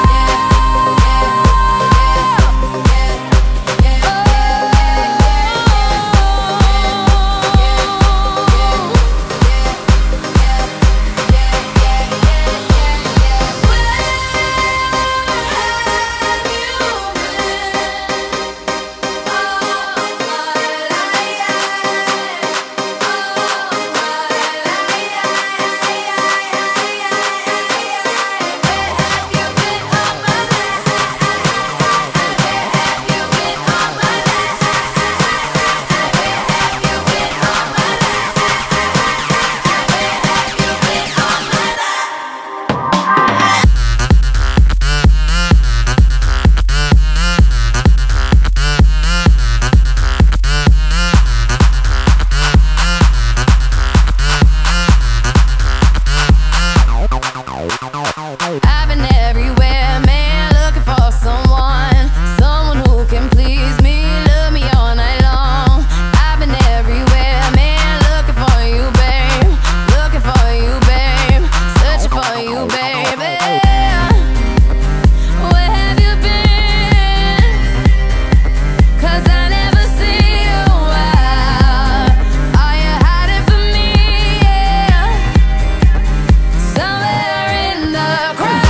[SPEAKER 2] I've been everywhere, man, looking for someone, someone who can please me, love me all night long. I've been everywhere, man, looking for you, babe. Looking for you, babe. Searching for you, baby. Where have you been? 'Cause I never see you out. Are you hiding from me? Yeah. Somewhere in the crowd.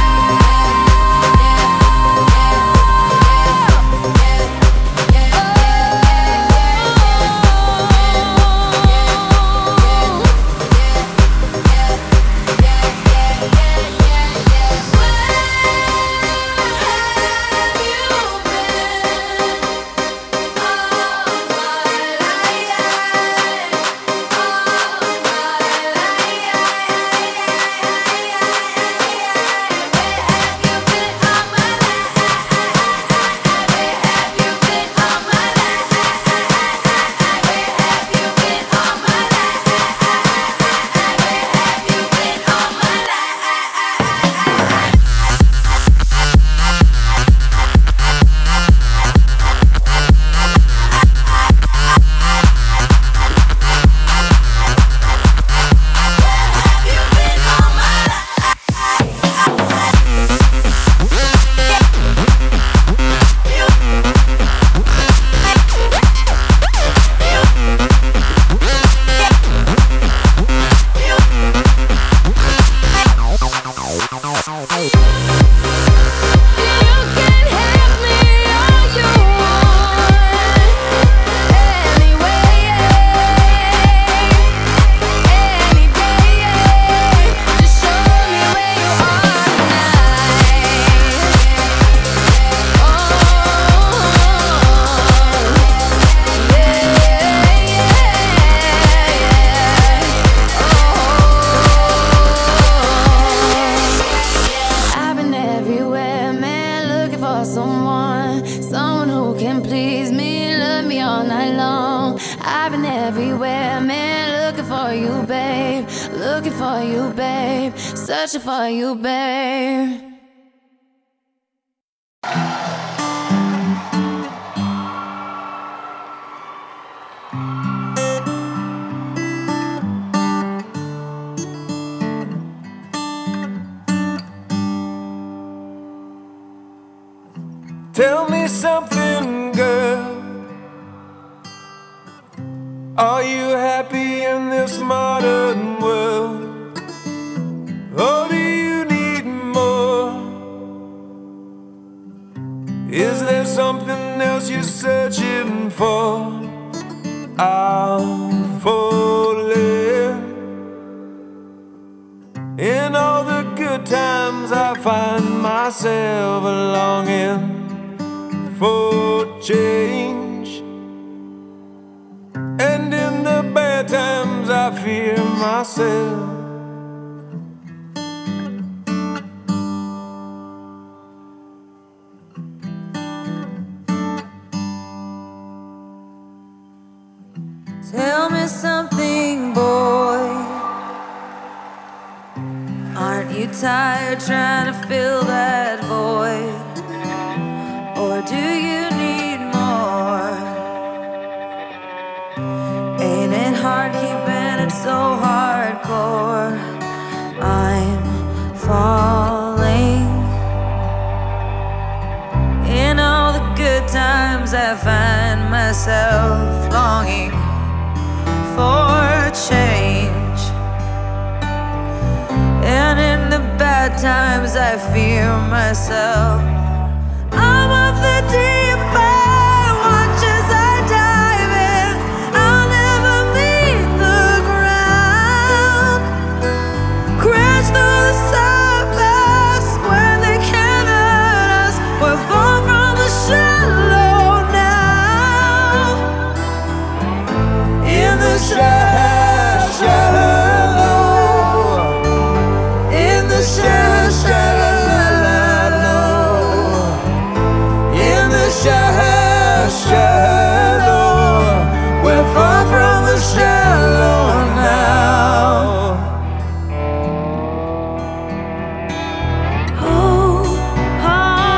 [SPEAKER 2] Someone who can please me, love me all night long. I've been everywhere, man, looking for you, babe. Looking for you, babe. Searching for you, babe.
[SPEAKER 10] Tell me something, girl. Are you happy in this modern world? Or do you need more? Is there something else you're searching for? I'm falling. In all the good times I find myself longing for change, and in the bad times I fear myself.
[SPEAKER 11] tired trying to fill that void? Or do you need more? Ain't it hard keeping it so hardcore? I'm falling. In all the good times I find myself longing for change, and in the bad times I fear myself. I'm of the deep end, watch as I dive in. I'll never meet the ground. Crash through the surface where they can't hurt us. We're far from the shallow now. In the shallow, in the shallow. Shallow, we're far from the shallow now. Oh, oh,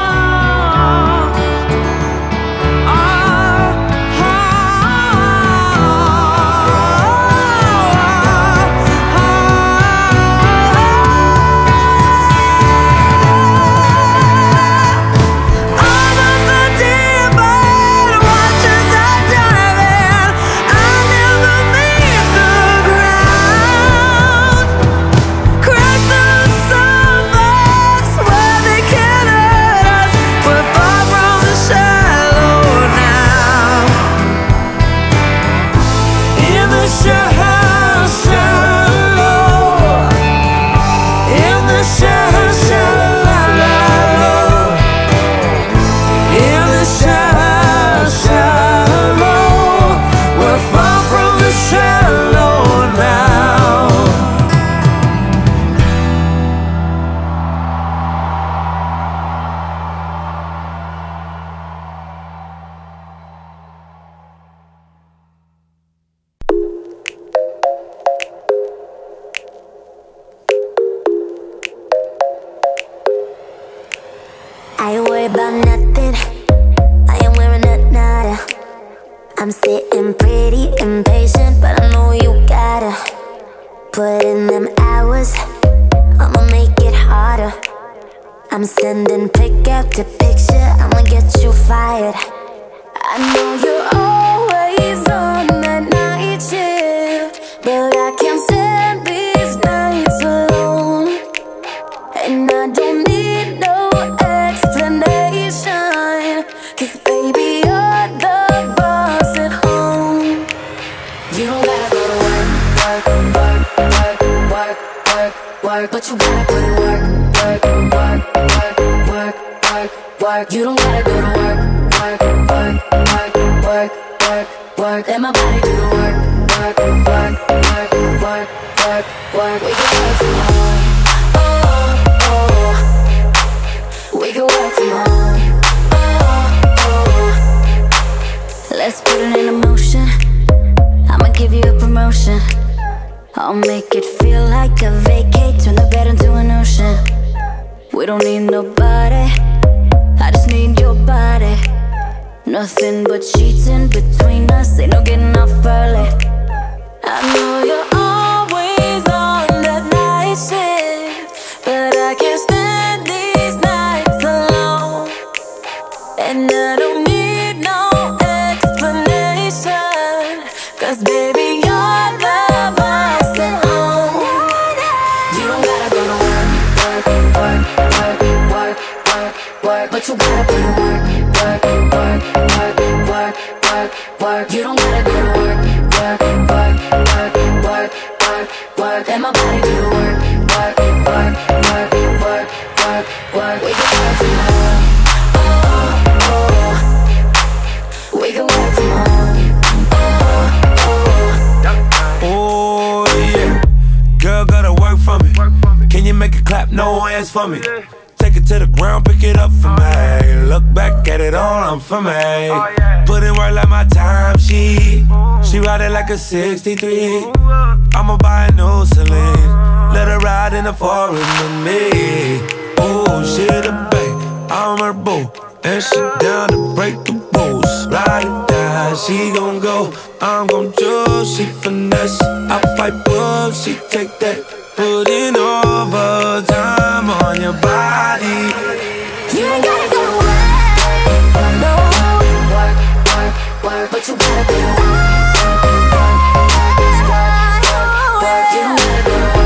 [SPEAKER 11] oh,
[SPEAKER 7] I ain't worried about nothing. I am wearing a nada. I'm sitting pretty impatient, but I know you gotta put in them hours. I'ma make it harder. I'm sending pick after picture. I'ma get you fired. I know you're always on that night shift, but I can't stand these nights alone. And I don't need no explanation, 'cause baby you're the boss at home. You don't gotta go to work, work, work, work, work, work, work, but you gotta put in work, work, work, work, work, work, work. You don't gotta go to work, work, work, work, work, work, work. Let my body do the work, work, work, work, work, work, work. We can work tomorrow. We can work tomorrow. Let's put it in motion. I'ma give you a promotion. I'll make it feel like a vacate. Turn the bed into an ocean. We don't need nobody, I just need your body. Nothing but sheets in between us. Ain't no getting off early. I know you're always on that night shift, but I can't stand these nights alone. And I don't need no explanation, 'cause baby you're the boss at home. You don't gotta go to work, work, work, work, work, work, work, but you gotta put in work, work, work, work, work, work, work. You don't gotta go to work, work, work, work, work, work, work. Let my body do the work, work, work, work, work, work, work. We can work tomorrow. We can work tomorrow.
[SPEAKER 10] Oh yeah, girl gotta work for me. Can you make it clap? No hands for me. Take it to the ground, pick it up for me. Look back at it all, I'm for me. Put in work like my time sheet. She ride it like a 63. I'ma buy a new Celine. Let her ride in the foreign with me. Oh, she the babe, I'm her boo, and she down to break the rules. Ride or die, she gon' go, I'm gon' choose. She finesse, I pipe up, she take that. Putting overtime on your body.
[SPEAKER 7] You ain't gotta go to work, no. Work, but you gotta be work. You don't gotta go to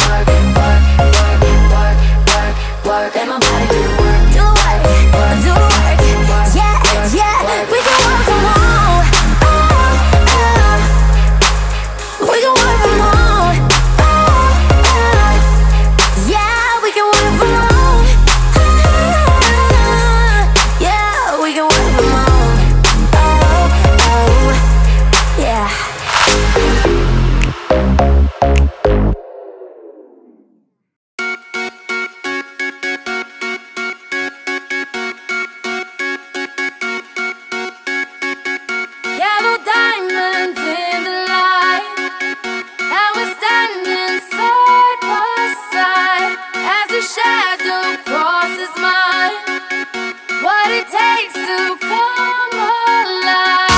[SPEAKER 7] work. Let my body do the work. Do the work. Yeah. We can work from home. We can work from home. Yeah, we can work from home. Yeah, we can work from home. Yeah.
[SPEAKER 2] Yellow diamonds in the light, and we're standing side by side as a shadow crosses mine. What it takes to come alive.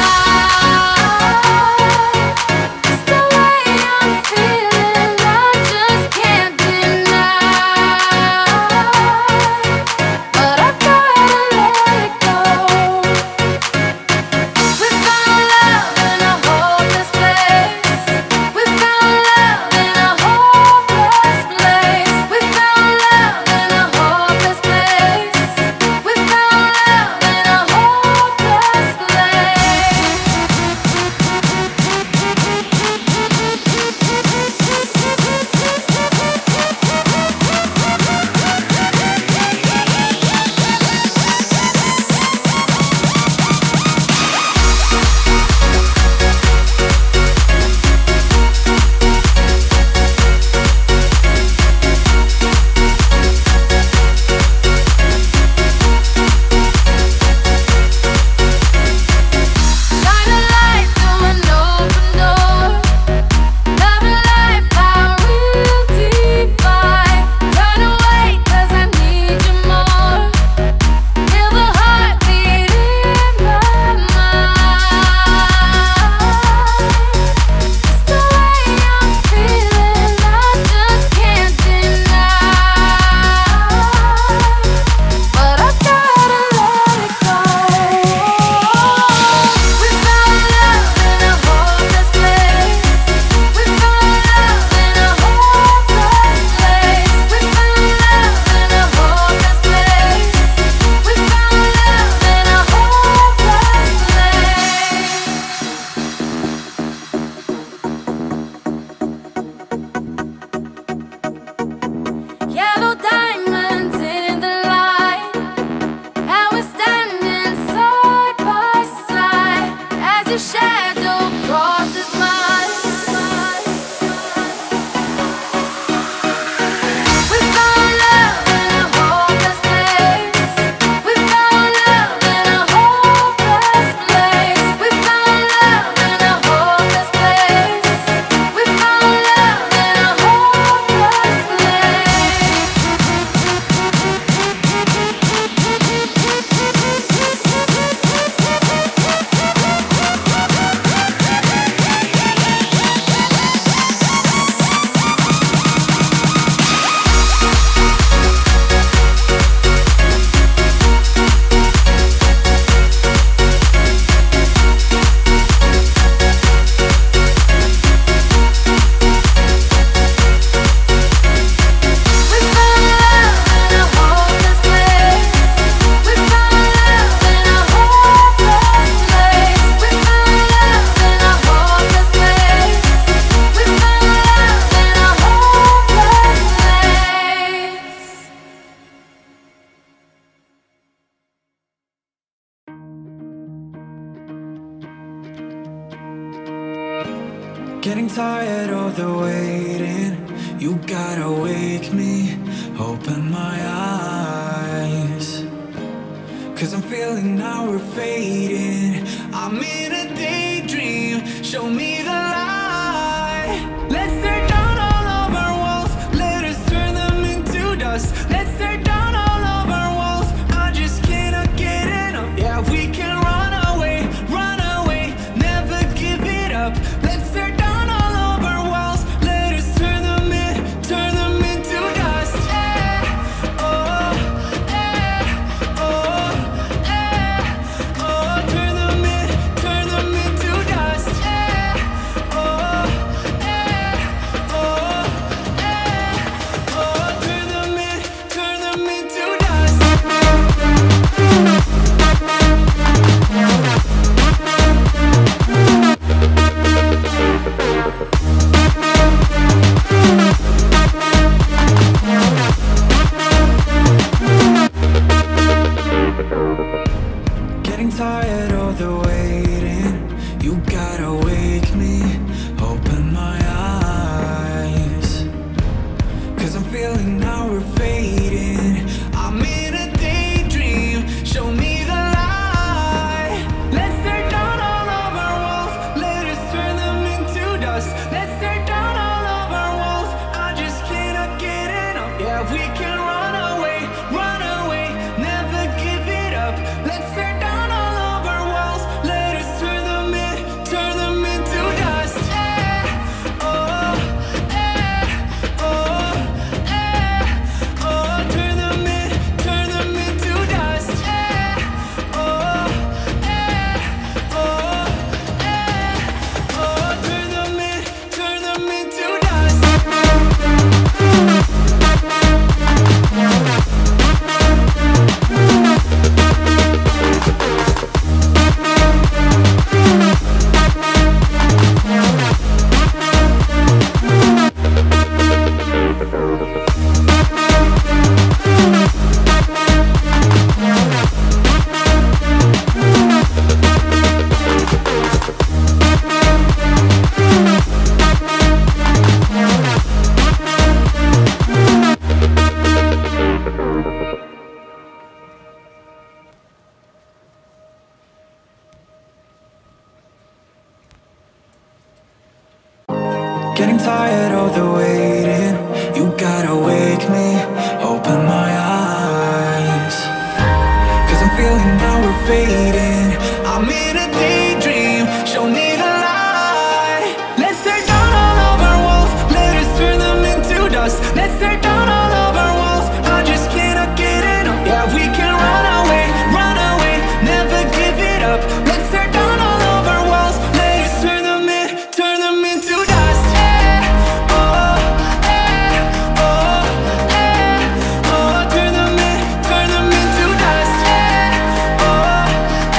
[SPEAKER 2] It's the way I'm feeling, I just can't deny. But I gotta let it go. We found love in a hopeless place. We found love in a hopeless place. We found love in a hopeless place. We found love in a hopeless place. Shine a light through an open door. Love and life, how real divine. Turn away 'cause I need you more. Feel the heartbeat in my mind. It's the way I'm feeling, I just can't deny. But I gotta let it go. We found love in a hopeless place. We found love in a hopeless place. We found love in a hopeless place. We found love in a hopeless place. Yellow diamonds in the light, and we're standing side by side as your shadow crosses mine. We found love in a hopeless place. We found love in a hopeless place. We found love in a hopeless place. We found love in a hopeless We found love in a hopeless place. We found love in a hopeless place. We found love in a hopeless place. We found love in a hopeless place.
[SPEAKER 1] Getting tired of the waiting. You gotta wake me, open my eyes. 'Cause I'm feeling now we're fading. I'm in a daydream, show me the light. Let's tear down all of our walls. Getting tired of the waiting. You gotta wake me, open my eyes. 'Cause I'm feeling now we're fading. I'm in a daydream, show me the light. Let's tear down all of our walls, let us turn them into dust. Let's tear down all of our walls, I just cannot get enough. Yeah, we can run away, never give it up. Let's tear down all of our walls, let us turn them into dust. Oh, oh, oh, turn them into dust. Oh, oh, oh, turn them into dust. Getting tired of the waiting. You gotta wake me, open my eyes. 'Cause I'm feeling now we're fading. I'm in a daydream, show me the light. Let's tear down all of our walls, let us turn them into dust. Let's tear down all of our walls, I just cannot get enough. Yeah, we can run away, never give it up. Let's tear down all of our walls, let us turn them into dust. Turn them into dust.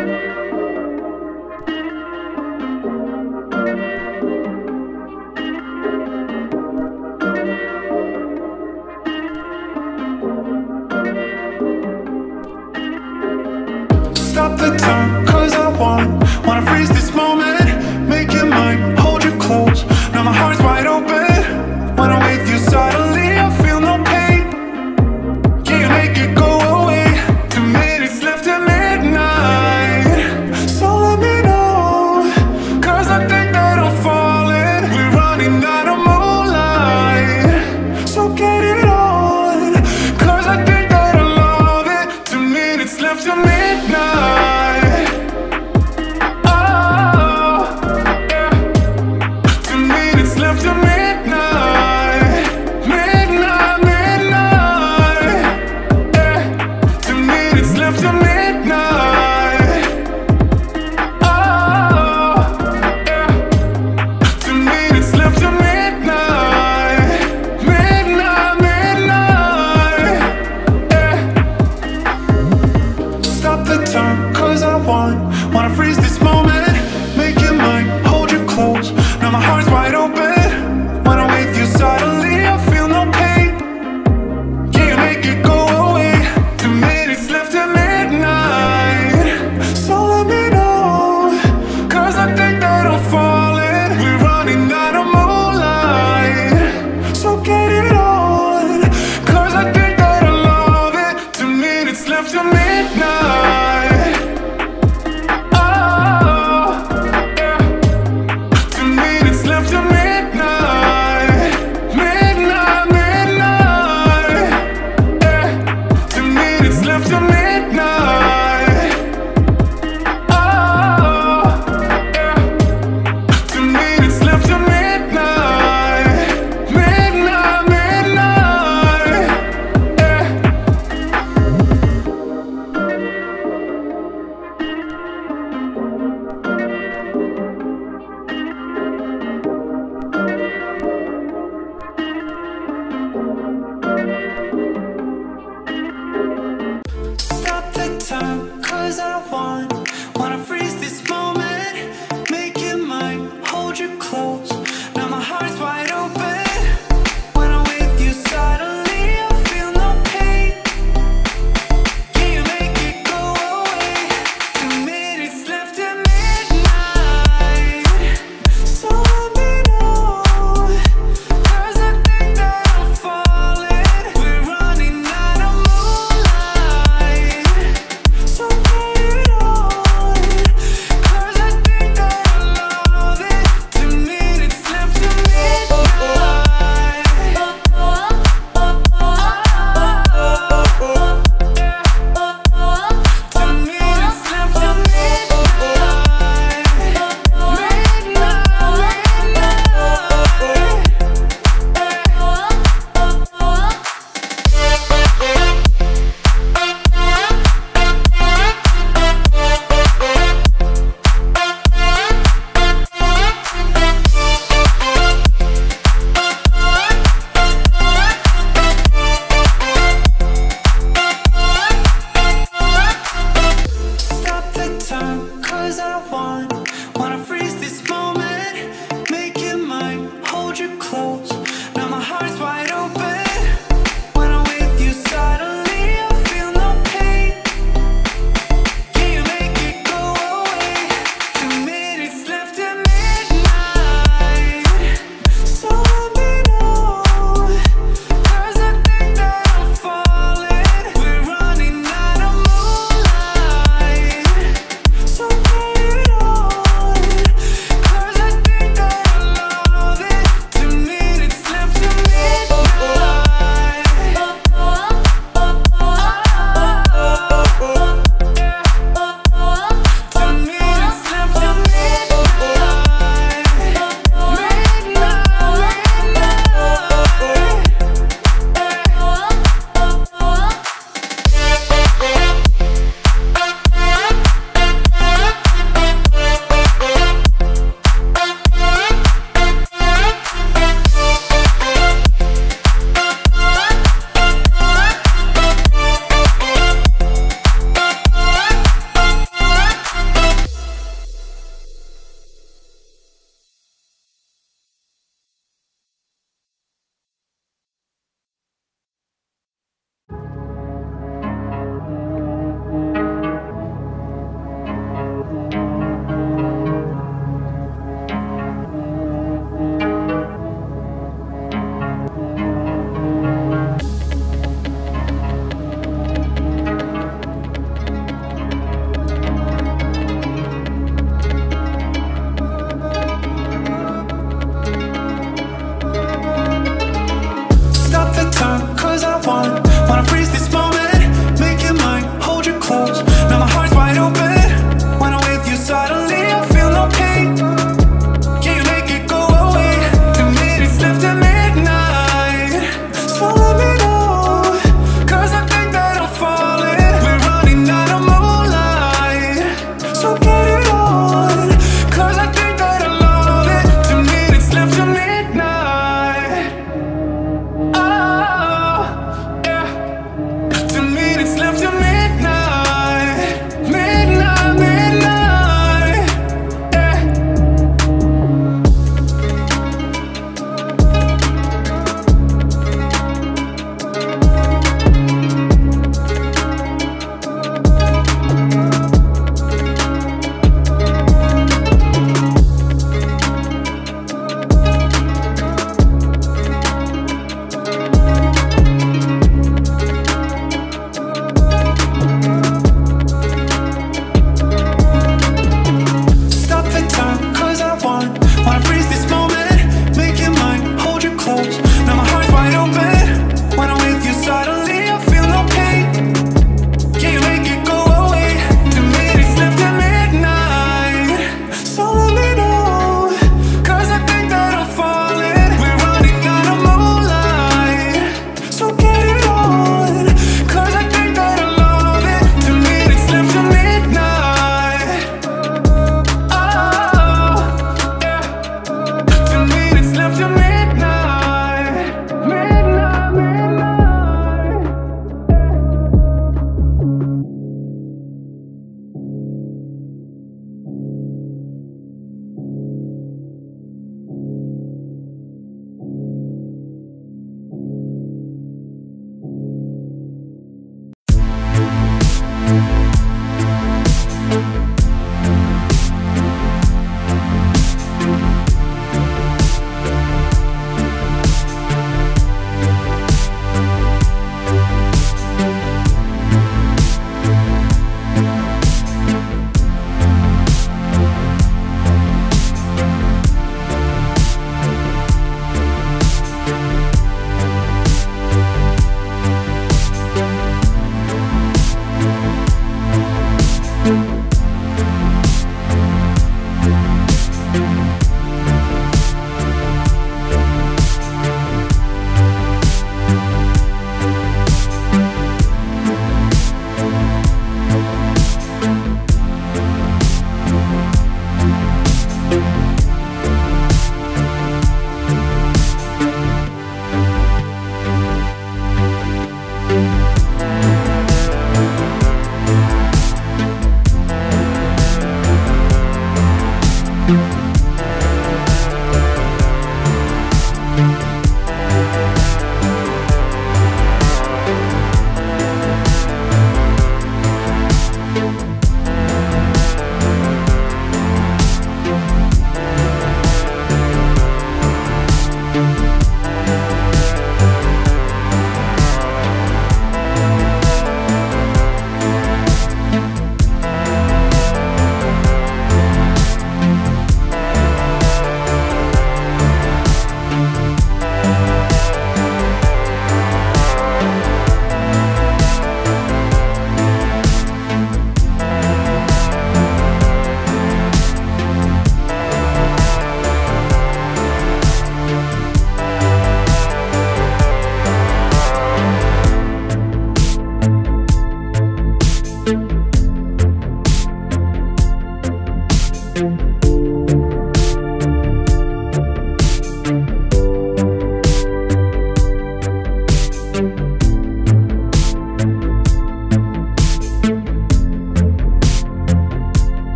[SPEAKER 12] Stop the time, cause I wanna freeze this moment, make it mine, hold you close. Now my heart's wide open. When I'm with you suddenly I feel no pain. Can't make it go away. 2 minutes left at midnight. So let me know, cause I think that I'm falling. We're running out of moonlight. So get it on, cause I think that I love it. 2 minutes left at midnight. Wanna freeze this moment, make it mine, hold you close. Now my heart's wide open. When I'm with you suddenly I feel no pain. Can't make it go away. 2 minutes left at midnight. So let me know, cause I think that I'm falling. We're running out of moonlight. So get it on, cause I think that I love it. 2 minutes left at midnight. Left to midnight.